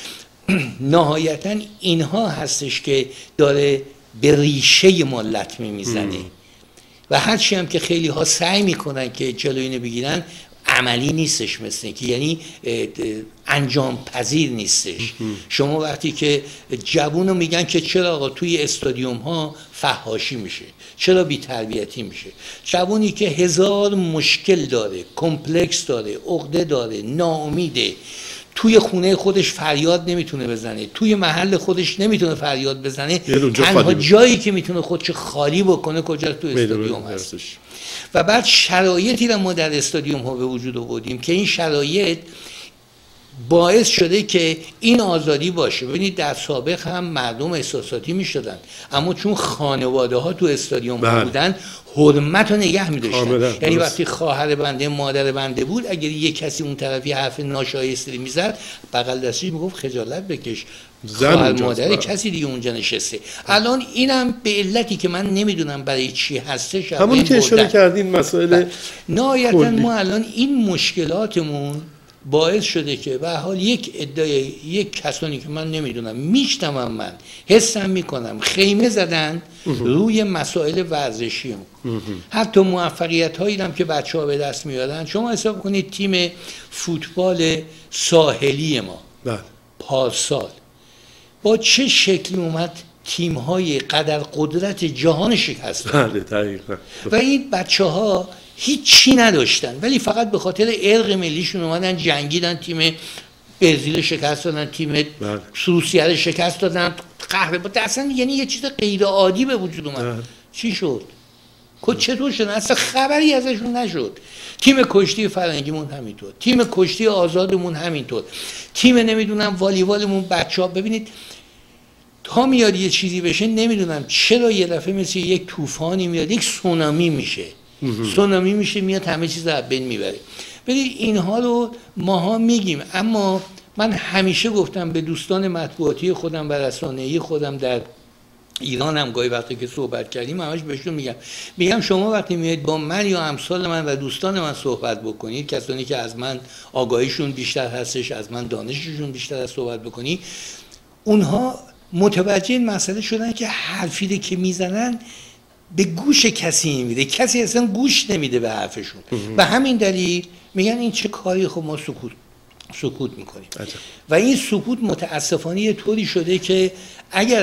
نهایتا اینها هستش که داره به ریشه ما لطمه میزنه و هرچی هم که خیلی ها سعی میکنن که جلوی اینو بگیرن، عملی نیستش، مثل که یعنی انجام پذیر نیستش. شما وقتی که جوونو میگن که چرا آقا توی استادیوم ها فحاشی میشه، چرا بی تربیتی میشه، جوونی که هزار مشکل داره، کمپلکس داره، عقده داره، ناامیده، توی خونه خودش فریاد نمیتونه بزنه، توی محل خودش نمیتونه فریاد بزنه، تنها جایی که میتونه خودش خالی بکنه کجا؟ تو استادیوم هستش. و بعد شرایطی رو ما در استادیوم ها به وجود آوردیم که این شرایط باعث شده که این آزادی باشه. ببینید در سابق هم مردم احساساتی می شدن، اما چون خانواده ها تو استادیوم ها بودن حرمت رو نگه می داشتن. یعنی وقتی خواهر بنده مادر بنده بود، اگر یک کسی اون طرفی حرف ناشایسته می زد، بغل دستی می گفت خجالت بکش، خواهر مادر کسی دیگه اونجا نشسته. الان اینم به علتی که من نمیدونم برای چی هستش، همون که اشاره کردین مسائل نهایتا ما الان این مشکلاتمون باعث شده که به حال یک ادعای یک کسانی که من نمیدونم، میشنوم، من حسم میکنم، خیمه زدن روی مسائل ورزشی. حتی موفقیت هایی هم که بچه ها به دست میارن، شما حساب کنید تیم فوتبال ساحلی ما پارسال با چه شکلی اومد تیم های قدر قدرت جهان شکست. بله دقیقاً. و این بچه ها هیچی نداشتن ولی فقط به خاطر ارق ملیشون اومدن جنگیدن، تیم برزیل شکست دادن، تیم روسیه رو شکست دادن، قهر بود اصلا. یعنی یه چیز غیر عادی به وجود اومد. چی شد؟ چطور شد؟ اصلا خبری ازشون نشد. تیم کشتی فرنگیمون همینطور، تیم کشتی آزادمون همینطور، تیم نمیدونم والیبالمون بچه‌ها. ببینید تا میاد یه چیزی بشه، نمیدونم چرا یه دفعه مثل یک طوفانی میاد، یک سونامی میشه. سونامی میشه میاد همه چیز رو بین میبره. ببینید اینها رو ماها میگیم، اما من همیشه گفتم به دوستان مطبوعاتی خودم و رسانه‌ای خودم در ایران هم گاهی وقتی که صحبت کردیم همش بهشون میگم میگم شما وقتی میاد با من یا امثال من و دوستان من صحبت بکنید، کسانی که از من آگاهیشون بیشتر هستش، از من دانششون بیشتر از صحبت بکنید، اونها متوجه این مسئله شدن که حرفی که میزنن به گوش کسی نمیده، کسی اصلا گوش نمیده به حرفشون. و همین دلیل میگن این چه کاری، خب ما سکوت سکوت میکنیم. و این سکوت متاسفانه یه طوری شده که اگر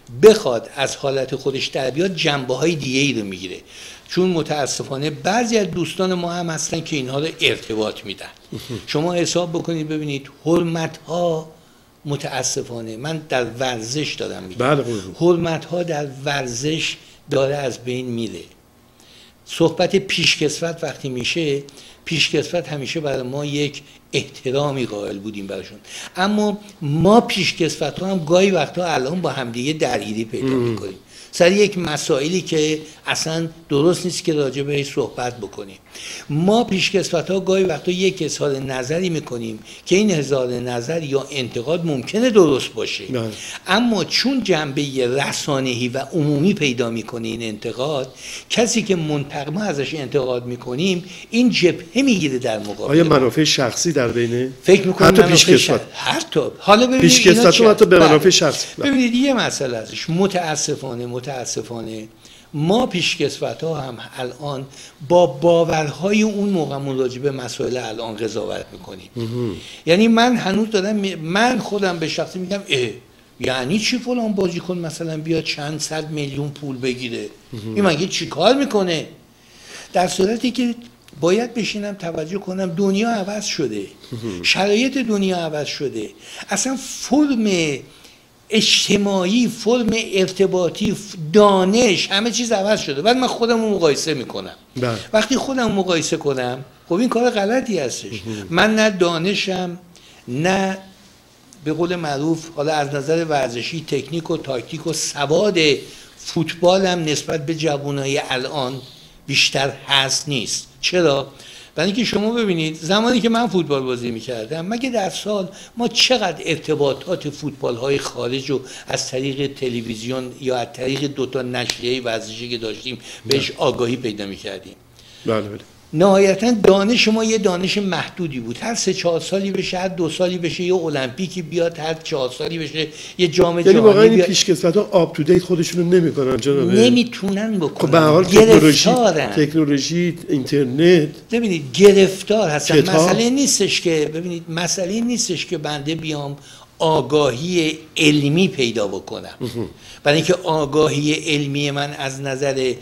بخواد از حالت خودش در بیاد جنبه های دیگه ای رو میگیره. چون متاسفانه بعضی از دوستان ما هم هستن که اینها رو ارتباط میدن. شما حساب بکنید ببینید حرمت ها، متاسفانه من در ورزش دارم میگم، حرمت ها در ورزش داره از بین میره. صحبت پیشکسوت وقتی میشه، پیشکسوت همیشه برای ما یک احترامی قائل بودیم براشون، اما ما پیشکسوت ها هم گاهی وقتا الان با همدیگه درگیری پیدا میکنیم سر یک مسائلی که اصلا درست نیست که راجع بهش صحبت بکنیم. ما پیشکسوت ها گاهی وقتا یک اظهار نظری میکنیم که این اظهار نظر یا انتقاد ممکنه درست باشه نه. اما چون جنبه رسانه‌ای و عمومی پیدا میکنه این انتقاد، کسی که منتقم ازش انتقاد میکنیم این جبهه میگیره در مقابل. آیا منافع شخصی در بینه؟ فکر میکنم حتی پیشکسوت حتی حالا ببینید پیشکسوت حتی به منافع شخصی. ببینید یه مسئله ازش متاسفانه متاسفانه ما پیشکسوت ها هم الان با باورهای اون موقع راجع به مسائل الان قضاوت میکنیم. یعنی من هنوز دارم می... من خودم به شخصی میگم اه یعنی چی فلان بازیکن مثلا بیاد چند صد میلیون پول بگیره، این مگه چی کار میکنه؟ در صورتی که باید بشینم توجه کنم دنیا عوض شده، شرایط دنیا عوض شده، اصلا فرم اجتماعی، فرم ارتباطی، دانش، همه چیز عوض شده. بعد من خودم رو مقایسه میکنم. بله. وقتی خودم مقایسه کنم خب این کار غلطی هستش. من نه دانشم نه به قول معروف حالا از نظر ورزشی تکنیک و تاکتیک و سواد فوتبالم نسبت به جوانای الان بیشتر هست نیست. چرا؟ برای اینکه شما ببینید زمانی که من فوتبال بازی میکردم مگه در سال ما چقدر ارتباطات فوتبال های خارج رو از طریق تلویزیون یا از طریق دوتا نشریه ورزشی که داشتیم بهش آگاهی پیدا میکردیم. بله بله. نهایتا دانش ما یه دانش محدودی بود، هر سه چهار سالی بشه، هر دو سالی بشه یه المپیکی بیاد، هر چهار سالی بشه یه جام جهانی. یعنی واقعا این پیشکسوت‌ها آپ تو دیت خودشونو نمیکنن جناب، نمیتونن بکنن. به هر حال تکنولوژی تکنولوژی اینترنت ببینید گرفتار هستن. مسئله نیستش که ببینید مسئله نیستش که بنده بیام آگاهی علمی پیدا بکنم، برای اینکه آگاهی علمی من از نظر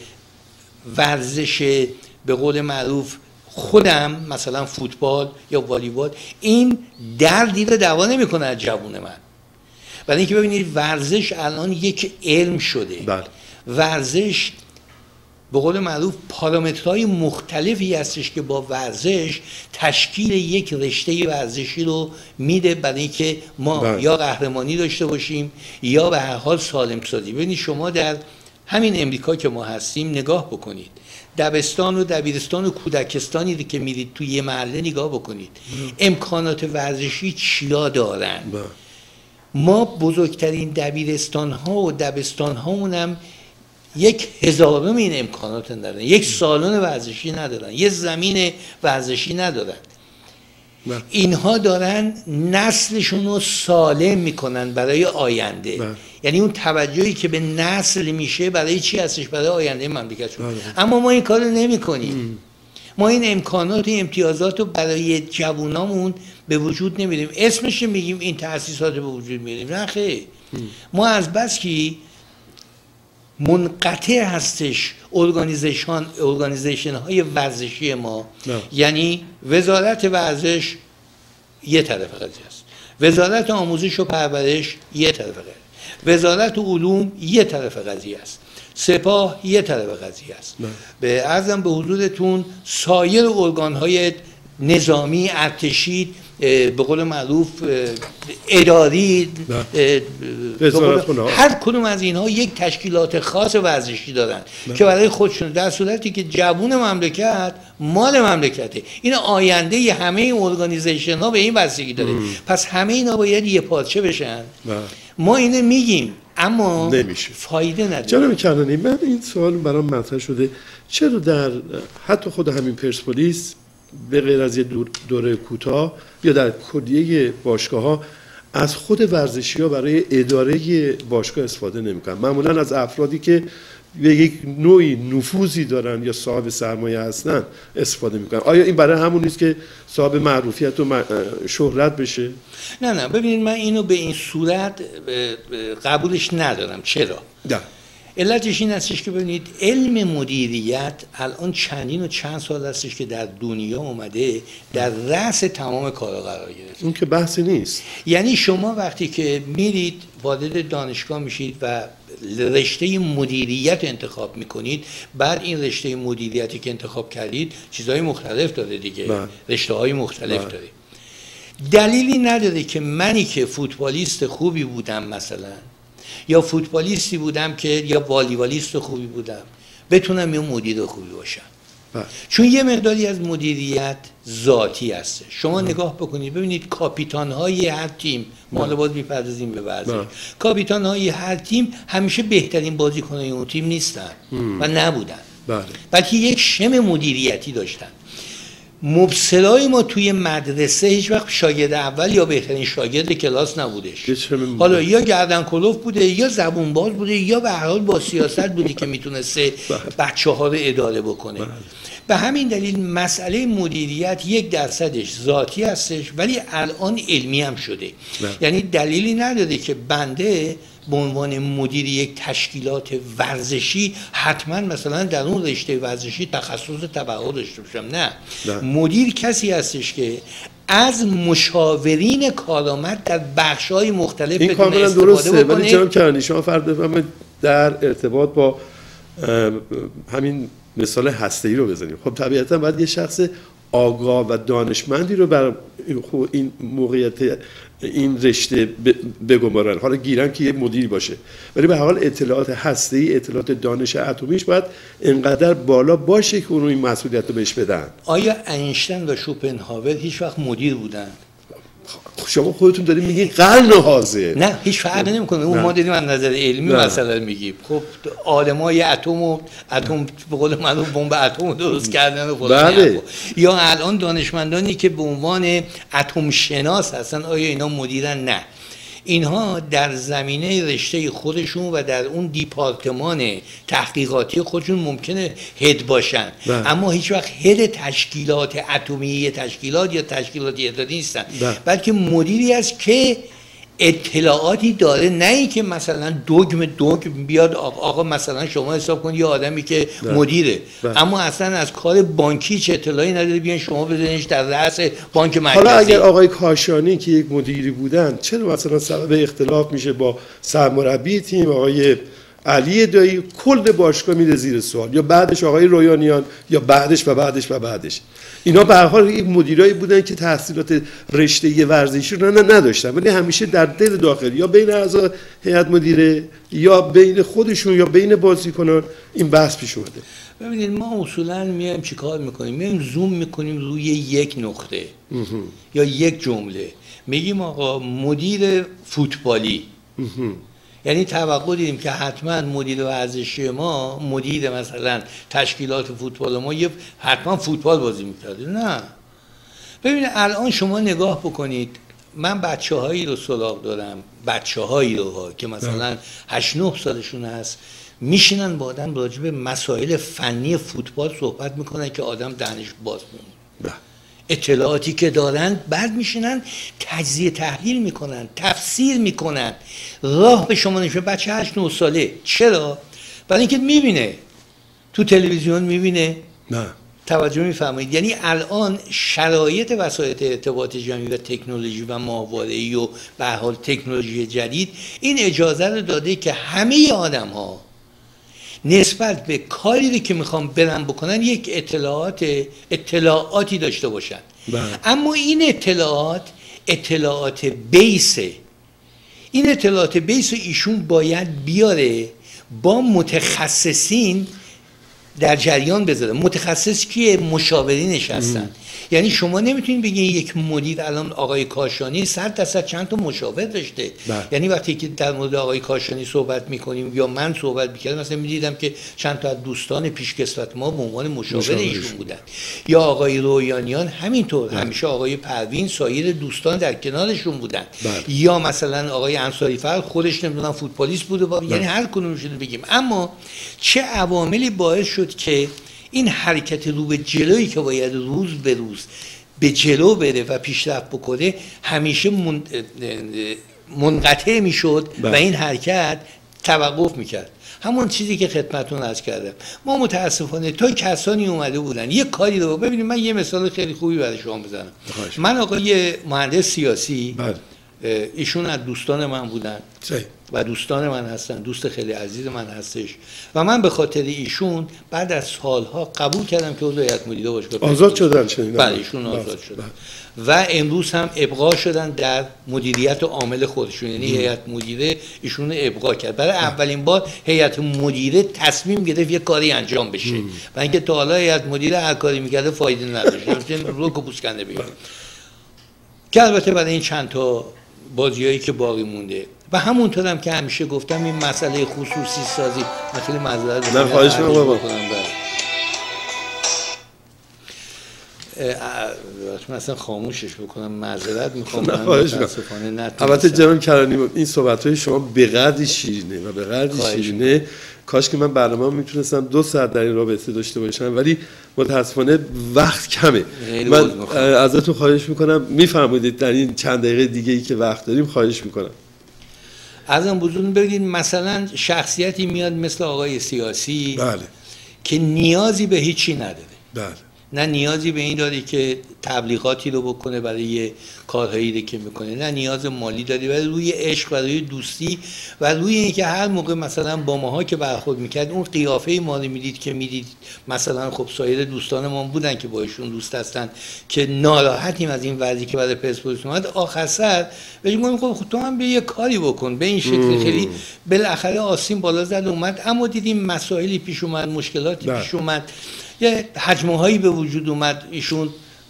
ورزش به قول معروف خودم مثلا فوتبال یا والیبال این دردی رو دوا نمیکنه از جوون من. برای اینکه ببینید ورزش الان یک علم شده. بله. ورزش به قول معروف پارامترهای مختلفی هستش که با ورزش تشکیل یک رشته ورزشی رو میده برای اینکه ما بله. یا قهرمانی داشته باشیم یا به هر حال سالم سازی. ببینید شما در همین امریکا که ما هستیم نگاه بکنید، دبستان و دبیرستان و کودکستانی که میرید توی یه محله نگاه بکنید امکانات ورزشی چیا دارن. ما بزرگترین دبیرستان ها و دبستان هامون هم یک هزارم این امکانات ندارن، یک سالن ورزشی ندارن، یک زمین ورزشی ندارن. اینها دارن نسلشون رو سالم میکنن برای آینده. نه. یعنی اون توجهی که به نسل میشه برای چی هستش؟ برای آینده مملکتشون. اما ما این کارو نمیکنیم. ما این امکانات و امتیازات رو برای جوانامون به وجود نمیدیم. اسمش میگیم این تأسیسات به وجود میاریم. نه خیر. ما از بس که منقطع هستش ارگانیزیشن ارگانیزیشن های ورزشی ما. نه. یعنی وزارت ورزش یه طرف قضیه است، وزارت آموزش و پرورش یه طرف قضیه، وزارت علوم یه طرف قضیه است، سپاه یه طرف قضیه است. نه. به عرضم به حضورتون سایر ارگان های نظامی، ارتشی، به قول معروف اداری، هر کدوم از اینها یک تشکیلات خاص ورزشی دارن نه. که برای خودشون، در صورتی که جوون مملکت مال مملکته، این آینده ی همه این ارگانیزیشن ها به این بستگی داره. ام. پس همه اینا باید یه پارچه بشن. نه. ما اینو میگیم اما نمیشه، فایده نداره. جناب کنانی، من این سوال برام مطرح شده، چرا در حتی خود همین پرسپولیس به غیر از یه دوره کوتاه یا در کلیه باشگاه‌ها از خود ورزشی‌ها برای اداره باشگاه استفاده نمی‌کنن. معمولاً از افرادی که به یک نوعی نفوذی دارن یا صاحب سرمایه هستن استفاده میکنن. آیا این برای همون نیست که صاحب معروفیت و شهرت بشه؟ نه نه ببینید، من اینو به این صورت قبولش ندارم. چرا؟ ده. علتش این هستش که ببینید علم مدیریت الان چندین و چند سال هستش که در دنیا اومده در رأس تمام کارا قرار گرفته. اون که بحثی نیست. یعنی شما وقتی که میرید وارد دانشگاه میشید و رشته مدیریت انتخاب میکنید، بعد این رشته مدیریتی که انتخاب کردید چیزهای مختلف داره دیگه، رشته های مختلف بله. داره. دلیلی نداره که منی که فوتبالیست خوبی بودم مثلا، یا فوتبالیستی بودم که یا والیبالیست خوبی بودم، بتونم یه مدیر خوبی باشم. بله. چون یه مقداری از مدیریت ذاتی هست. شما بله. نگاه بکنید ببینید کاپیتان های هر تیم، ما حالا باز میپردازیم به بعضی کاپیتان های هر تیم همیشه بهترین بازیکنای اون تیم نیستن ام. و نبودن، بله. بلکه یک شم مدیریتی داشتن. مبصرای ما توی مدرسه هیچ وقت شاگرد اول یا بهترین شاگرد کلاس نبودش. حالا یا گردن کلوف بوده یا زبون باز بوده یا به هر حال با سیاست بوده که میتونسته بچه‌ها رو اداره بکنه. به همین دلیل مسئله مدیریت یک درصدش ذاتی هستش ولی الان علمی هم شده. یعنی دلیلی نداره که بنده به عنوان مدیر یک تشکیلات ورزشی حتما مثلا در اون رشته ورزشی تخصص تبع داشته باشم. نه. نه مدیر کسی هستش که از مشاورین کارآمد در بخش‌های مختلف این کاملا درسته، ولی جناب کرانی شما فرض بفرمایید در ارتباط با همین مثال هسته‌ای رو بزنیم. خب طبیعتا باید یه شخص آگاه و دانشمندی رو بر این موقعیت این رشته بگمارن، حالا گیرن که یه مدیر باشه، ولی به هر حال اطلاعات هسته‌ای، اطلاعات دانش اتمیش باید انقدر بالا باشه که اون این مسئولیت رو بهش بدن. آیا اینشتین و شوپنهاور هیچ وقت مدیر بودن؟ شما خودتون دارید میگین قرن حاضر. نه هیچ فرقی نمیکنه. اون ما دیدیم از نظر علمی مثلا میگیم خب عالمای اتم و اتم به قول معروف بمب اتم درست کردن و بله. یا الان دانشمندانی که به عنوان اتم شناس هستن، آیا اینا مدیرن؟ نه، اینها در زمینه رشته خودشون و در اون دیپارتمان تحقیقاتی خودشون ممکنه هد باشن ده. اما هیچ وقت هد تشکیلات اتمی تشکیلات یا تشکیلات اداری نیستن، بلکه مدیری است که اطلاعاتی داره، نه اینکه مثلا دگم دگم بیاد آقا مثلا شما حساب کن یه آدمی که ده. مدیره ده. اما اصلا از کار بانکی چه اطلاعی نداره، بیان شما بزنیش در رأس بانک مرکزی. حالا اگر آقای کاشانی که یک مدیری بودن چرا مثلا سبب اختلاف میشه با سرمربی تیم آقای علی دایی، کل باشگاه میره زیر سوال، یا بعدش آقای رویانیان یا بعدش و بعدش و بعدش. اینا به هر حال یک مدیرایی بودن که تحصیلات رشته ورزشی رو نداشتن ولی همیشه در دل داخل یا بین اعضا هیئت مدیره یا بین خودشون یا بین بازیکنان این بحث پیش اومده. ببینید ما اصولا میایم چیکار میکنیم؟ میایم زوم میکنیم روی یک نقطه یا یک جمله، میگیم آقا مدیر فوتبالی، یعنی توقع دیدیم که حتما مدیر ورزشی ما، مدیر مثلا تشکیلات فوتبال ما یه حتما فوتبال بازی میکرده. نه، ببینید الان شما نگاه بکنید، من بچه هایی رو سراغ دارم، بچه هایی رو که مثلا هشت نه سالشون هست، میشینن با آدم راجع به مسائل فنی فوتبال صحبت میکنن که آدم دهنش باز میمونه. اطلاعاتی که دارن بعد میشینن تجزیه تحلیل میکنن، تفسیر میکنن، راه به شما نشون. بچه هشت نه ساله. چرا؟ برای اینکه میبینه تو تلویزیون، میبینه نه توجه میفرمایید. یعنی الان شرایط وسایل ارتباط جمعی و تکنولوژی و ماهواره‌ای و به هر حال تکنولوژی جدید این اجازه رو داده که همه آدم ها نسبت به کاری که میخوام برن بکنن یک اطلاعات اطلاعاتی داشته باشن. بله. اما این اطلاعات اطلاعات بیسه. این اطلاعات بیس ایشون باید بیاره با متخصصین در جریان بذاره. متخصص کیه؟ مشاورینش هستن. یعنی شما نمیتونید بگید یک مدیر الان آقای کاشانی صد درصد چند تا مشاور داشته. بله. یعنی وقتی که در مورد آقای کاشانی صحبت میکنیم یا من صحبت میکردم مثلا میدیدم که چند تا از دوستان پیشکسوت ما به عنوان مشاور ایشون بودن، یا آقای رویانیان همینطور. بله. همیشه آقای پروین سایر دوستان در کنارشون بودن. بله. یا مثلا آقای انصاری فرد خودش نمیدونم فوتبالیست بوده. بله. یعنی هر کدومشون بگیم. اما چه عواملی باعث شد که این حرکت رو به جلویی که باید روز به روز به جلو بره و پیشرفت بکنه همیشه من... منقطع میشد و این حرکت توقف میکرد؟ همون چیزی که خدمتتون عرض کردم. ما متاسفانه تا کسانی اومده بودن یک کاری رو ببینید. من یه مثال خیلی خوبی برای شما بزنم. من آقای مهندس سیاسی، ایشون از دوستان من بودن و دوستان من هستن، دوست خیلی عزیز من هستش و من به خاطر ایشون بعد از سالها قبول کردم که عضو هیئت مدیره باشگاه آزاد شدن. چنین بله ایشون آزاد شدن و امروز هم ابقا شدن در مدیریت عامل خودشون. یعنی هیئت مدیره ایشون ابقا کرد. برای اولین بار هیئت مدیره تصمیم گرفت یه کاری انجام بشه و اینکه تا حالا هیئت مدیره هر کاری می‌کرده فایده نداشت. مثلا رو کپوس کنده بگیم که البته برای این چند تا بازیایی که باقی مونده و همونطور هم که همیشه گفتم این مسئله خصوصی سازی، من خیلی معذرت می‌خوام. نه خواهش می‌کنم بابا. مثلا خاموشش بکنم معذرت میخوام. من متاسفانه نتونستم. البته جناب کرانی این صحبت‌های شما به قدری شیرینه و به قدری شیرینه کاش که من برنامه میتونستم دو ساعت در این رابطه داشته باشم، ولی متاسفانه وقت کمه. من ازتون خواهش میکنم میفرمایید در این چند دقیقه دیگه ای که وقت داریم خواهش میکنم. ازم بزرگ بگید مثلا شخصیتی میاد مثل آقای سیاسی، بله، که نیازی به هیچی نداره. بله. نه نیازی به این داره که تبلیغاتی رو بکنه برای کارهایی که میکنه، نه نیاز مالی داره، ولی روی عشق و روی دوستی و روی اینکه هر موقع مثلا با ماها که برخورد میکرد اون قیافه ما رو میدید که میدید مثلا خب سایر دوستان ما بودن که با ایشون دوست هستن که ناراحتیم از این وضعی که برای پرسپولیس اومد، آخر سر بهش میگم خب تو هم به یه کاری بکن. به این شکل خیلی بالاخره آسین بالا زد اومد. اما دیدیم مسائلی پیش اومد، مشکلاتی ده. پیش اومد، یه حجمه هایی به وجود اومد. ایشون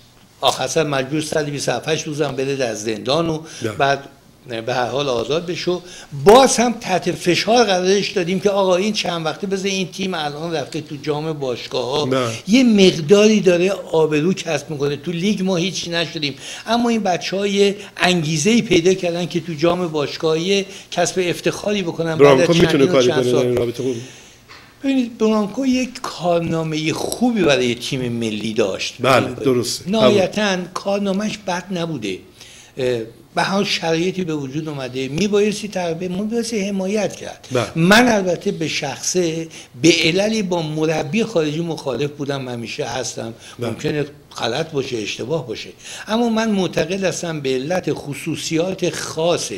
آخر مجبور صد و بیست و هفت روز هم بره در زندان و ده. بعد به هر حال آزاد بشه. باز هم تحت فشار قرارش دادیم که آقا این چند وقته بذار این تیم الان رفته تو جام باشگاه ها یه مقداری داره آبرو کسب میکنه، تو لیگ ما هیچی نشدیم، اما این بچه‌ها یه انگیزه‌ای پیدا کردن که تو جام باشگاهی کسب افتخاری بکنن. برانکو میتونه کاری کنه در این رابطه. خوب ببینید برانکو یک کارنامه خوبی برای تیم ملی داشت. بله درسته. نهایتاً کارنامهش بد نبوده. به هر شرایطی به وجود اومده، میبایستی تقریبا میبایستی حمایت کرد. بله. من البته به شخصه به عللی با مربی خارجی مخالف بودم، همیشه هستم. بله. ممکنه غلط باشه، اشتباه باشه، اما من معتقد هستم به علت خصوصیات خاصه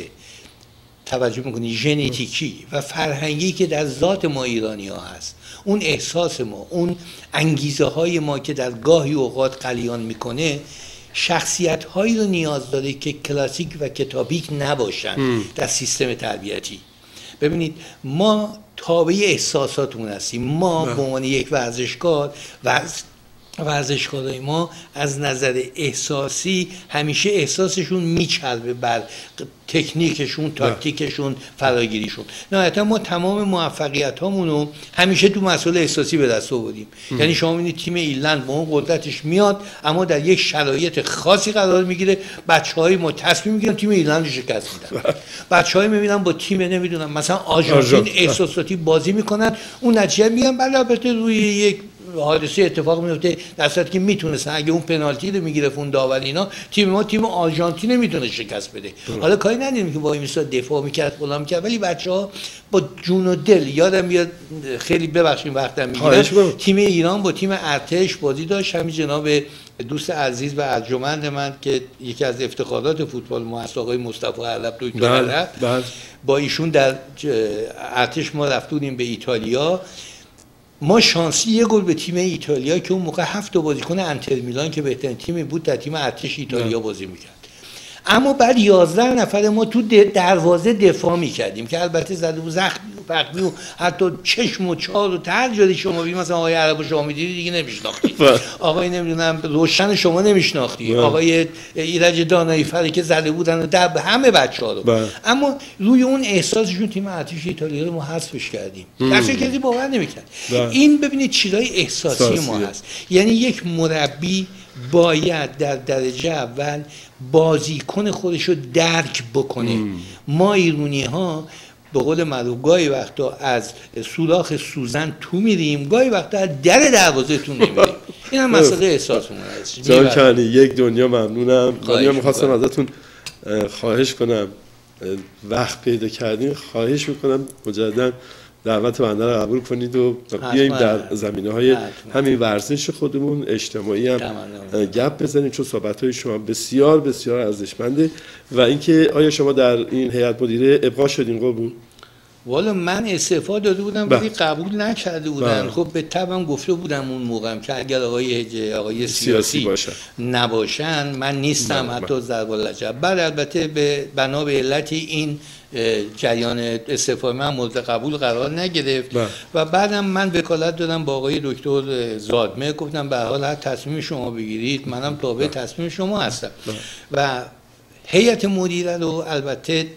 توجه میکنی ژنتیکی و فرهنگی که در ذات ما ایرانی ها هست، اون احساس ما، اون انگیزه های ما که در گاهی اوقات غلیان میکنه، شخصیت هایی رو نیاز داره که کلاسیک و کتابیک نباشن م. در سیستم تربیتی. ببینید ما تابع احساساتمون هستیم. ما به عنوان یک ورزشکار و ورزشکارای ما از نظر احساسی همیشه احساسشون میچربه بر تکنیکشون، تاکتیکشون، فراگیریشون. نهایتا ما تمام موفقیت هامونو همیشه تو مسئله احساسی به دست آوردیم. یعنی شما میبینید تیم ایرلند با اون قدرتش میاد، اما در یک شرایط خاصی قرار میگیره، بچهای ما تصمیم میگیرن تیم ایرلند رو شکست میدن. بچهای میبینن با تیم نمیدونم مثلا آرژانتین احساساتی بازی میکنن، اون نتیجه میگن بله البته روی یک حادثه اتفاق میفته، در صورتی که میتونستن اگه اون پنالتی رو میگرفت اون داور اینا، تیم ما تیم آرژانتین نمیتونه شکست بده. حالا کاری نداریم که با این مثلا دفاع میکرد فلان میکرد، ولی بچه‌ها با جون و دل، یادم میاد خیلی ببخشید وقتم میگیرم، تیم ایران با تیم ارتش بازی داشت، همین جناب دوست عزیز و ارجمند من که یکی از افتخارات فوتبال ما هست، آقای مصطفی علب دکتر علب، با ایشون در ارتش ما رفتیم به ایتالیا. ما شانسی یه گل به تیم ایتالیا که اون موقع هفت بازیکن انتر میلان که بهترین تیمی بود در تیم ارتش ایتالیا بازی میکرد. اما بعد یازده نفر ما تو دروازه دفاع میکردیم که البته زده و زخمی و پخمی و حتی چشم و چال و هر جایی شما بگید، مثلا آقای عرب شما میدیدی دیگه نمیشناختید، آقای نمیدونم روشن شما نمیشناختی، آقای ایرج دانایی فری که زده بودن و در همه بچه‌ها رو. اما روی اون احساسشون تیم ارتش ایتالیا رو ما حذفش کردیم، درش کسی باور نمیکرد. این ببینید چیزای احساسی ما هست. یعنی یک مربی باید در درجه اول بازیکن خودش رو درک بکنه. ام. ما ایرونی ها به قول معروف گاهی وقتا از سوراخ سوزن تو میریم، گاهی وقتا از در دروازه تو نمیریم. این هم مسئله احساسمون هست. جان کنی یک دنیا ممنونم. دنیا میخواستم ازتون خواهش کنم وقت پیدا کردین، خواهش میکنم مجددا دعوت بنده رو قبول کنید و بیاییم در زمینه‌های همین ورزش خودمون اجتماعی هم گپ بزنیم، چون صحبت‌های شما بسیار بسیار ارزشمنده. و اینکه آیا شما در این هیئت مدیره ابقا شدین قبول؟ والا من استعفا داده بودم ولی قبول نکرده بودن. خب به طبعم گفته بودم اون موقعم که اگر آقای آقای سیاسی, سیاسی نباشن من نیستم، حتی ضرب اللجب. بعد البته به بنا به علتی این جریان استعفا من مورد قبول قرار نگرفت و بعدم من وکالت دادم با آقای دکتر زادمه، گفتم به هر حال هر تصمیم شما بگیرید منم تابع تصمیم شما هستم. و هیئت مدیره رو البته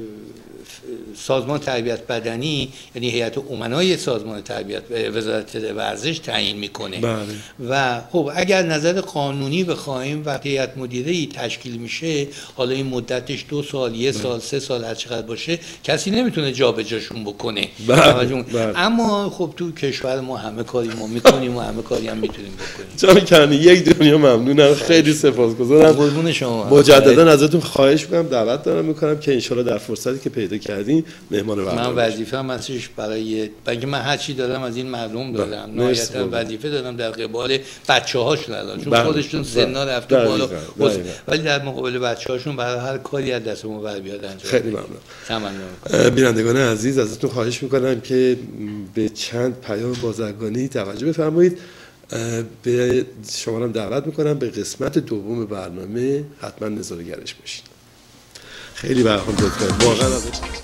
سازمان تربیت بدنی، یعنی هیئت امنای سازمان تربیت وزارت ورزش تعیین میکنه. بله. و خب اگر نظر قانونی بخوایم وقتی هیئت مدیره تشکیل میشه، حالا این مدتش دو سال، یه سال، سه سال، هر چقدر باشه، کسی نمیتونه جابجاشون بکنه. بله. بله. اما خب تو کشور ما همه کاری ما میکنیم و همه کاری هم میتونیم بکنیم. جان کنی یک دنیا ممنونم، خیلی سپاسگزارم. قربون شما. مجددا ازتون خواهش میکنم، دعوت دارم میکنم که ان شاءالله در فرصتی که پیدا کردین مهمان برنامه. من وظیفه‌ام هستش برای بلکه من هر چی دارم از این مردم دارم، نهایتا وظیفه دارم در قبال بچه‌هاشون الان، چون خودشون سنا رفته بالا، ولی در مقابل بچه‌هاشون برای هر کاری از دستمون بر بیاد انجام. خیلی ممنونم. بینندگان عزیز ازتون خواهش میکنم که به چند پیام بازرگانی توجه بفرمایید. به شما هم دعوت میکنم به قسمت دوم برنامه حتما نظاره‌گرش باشید. خیلی برخورد واقعا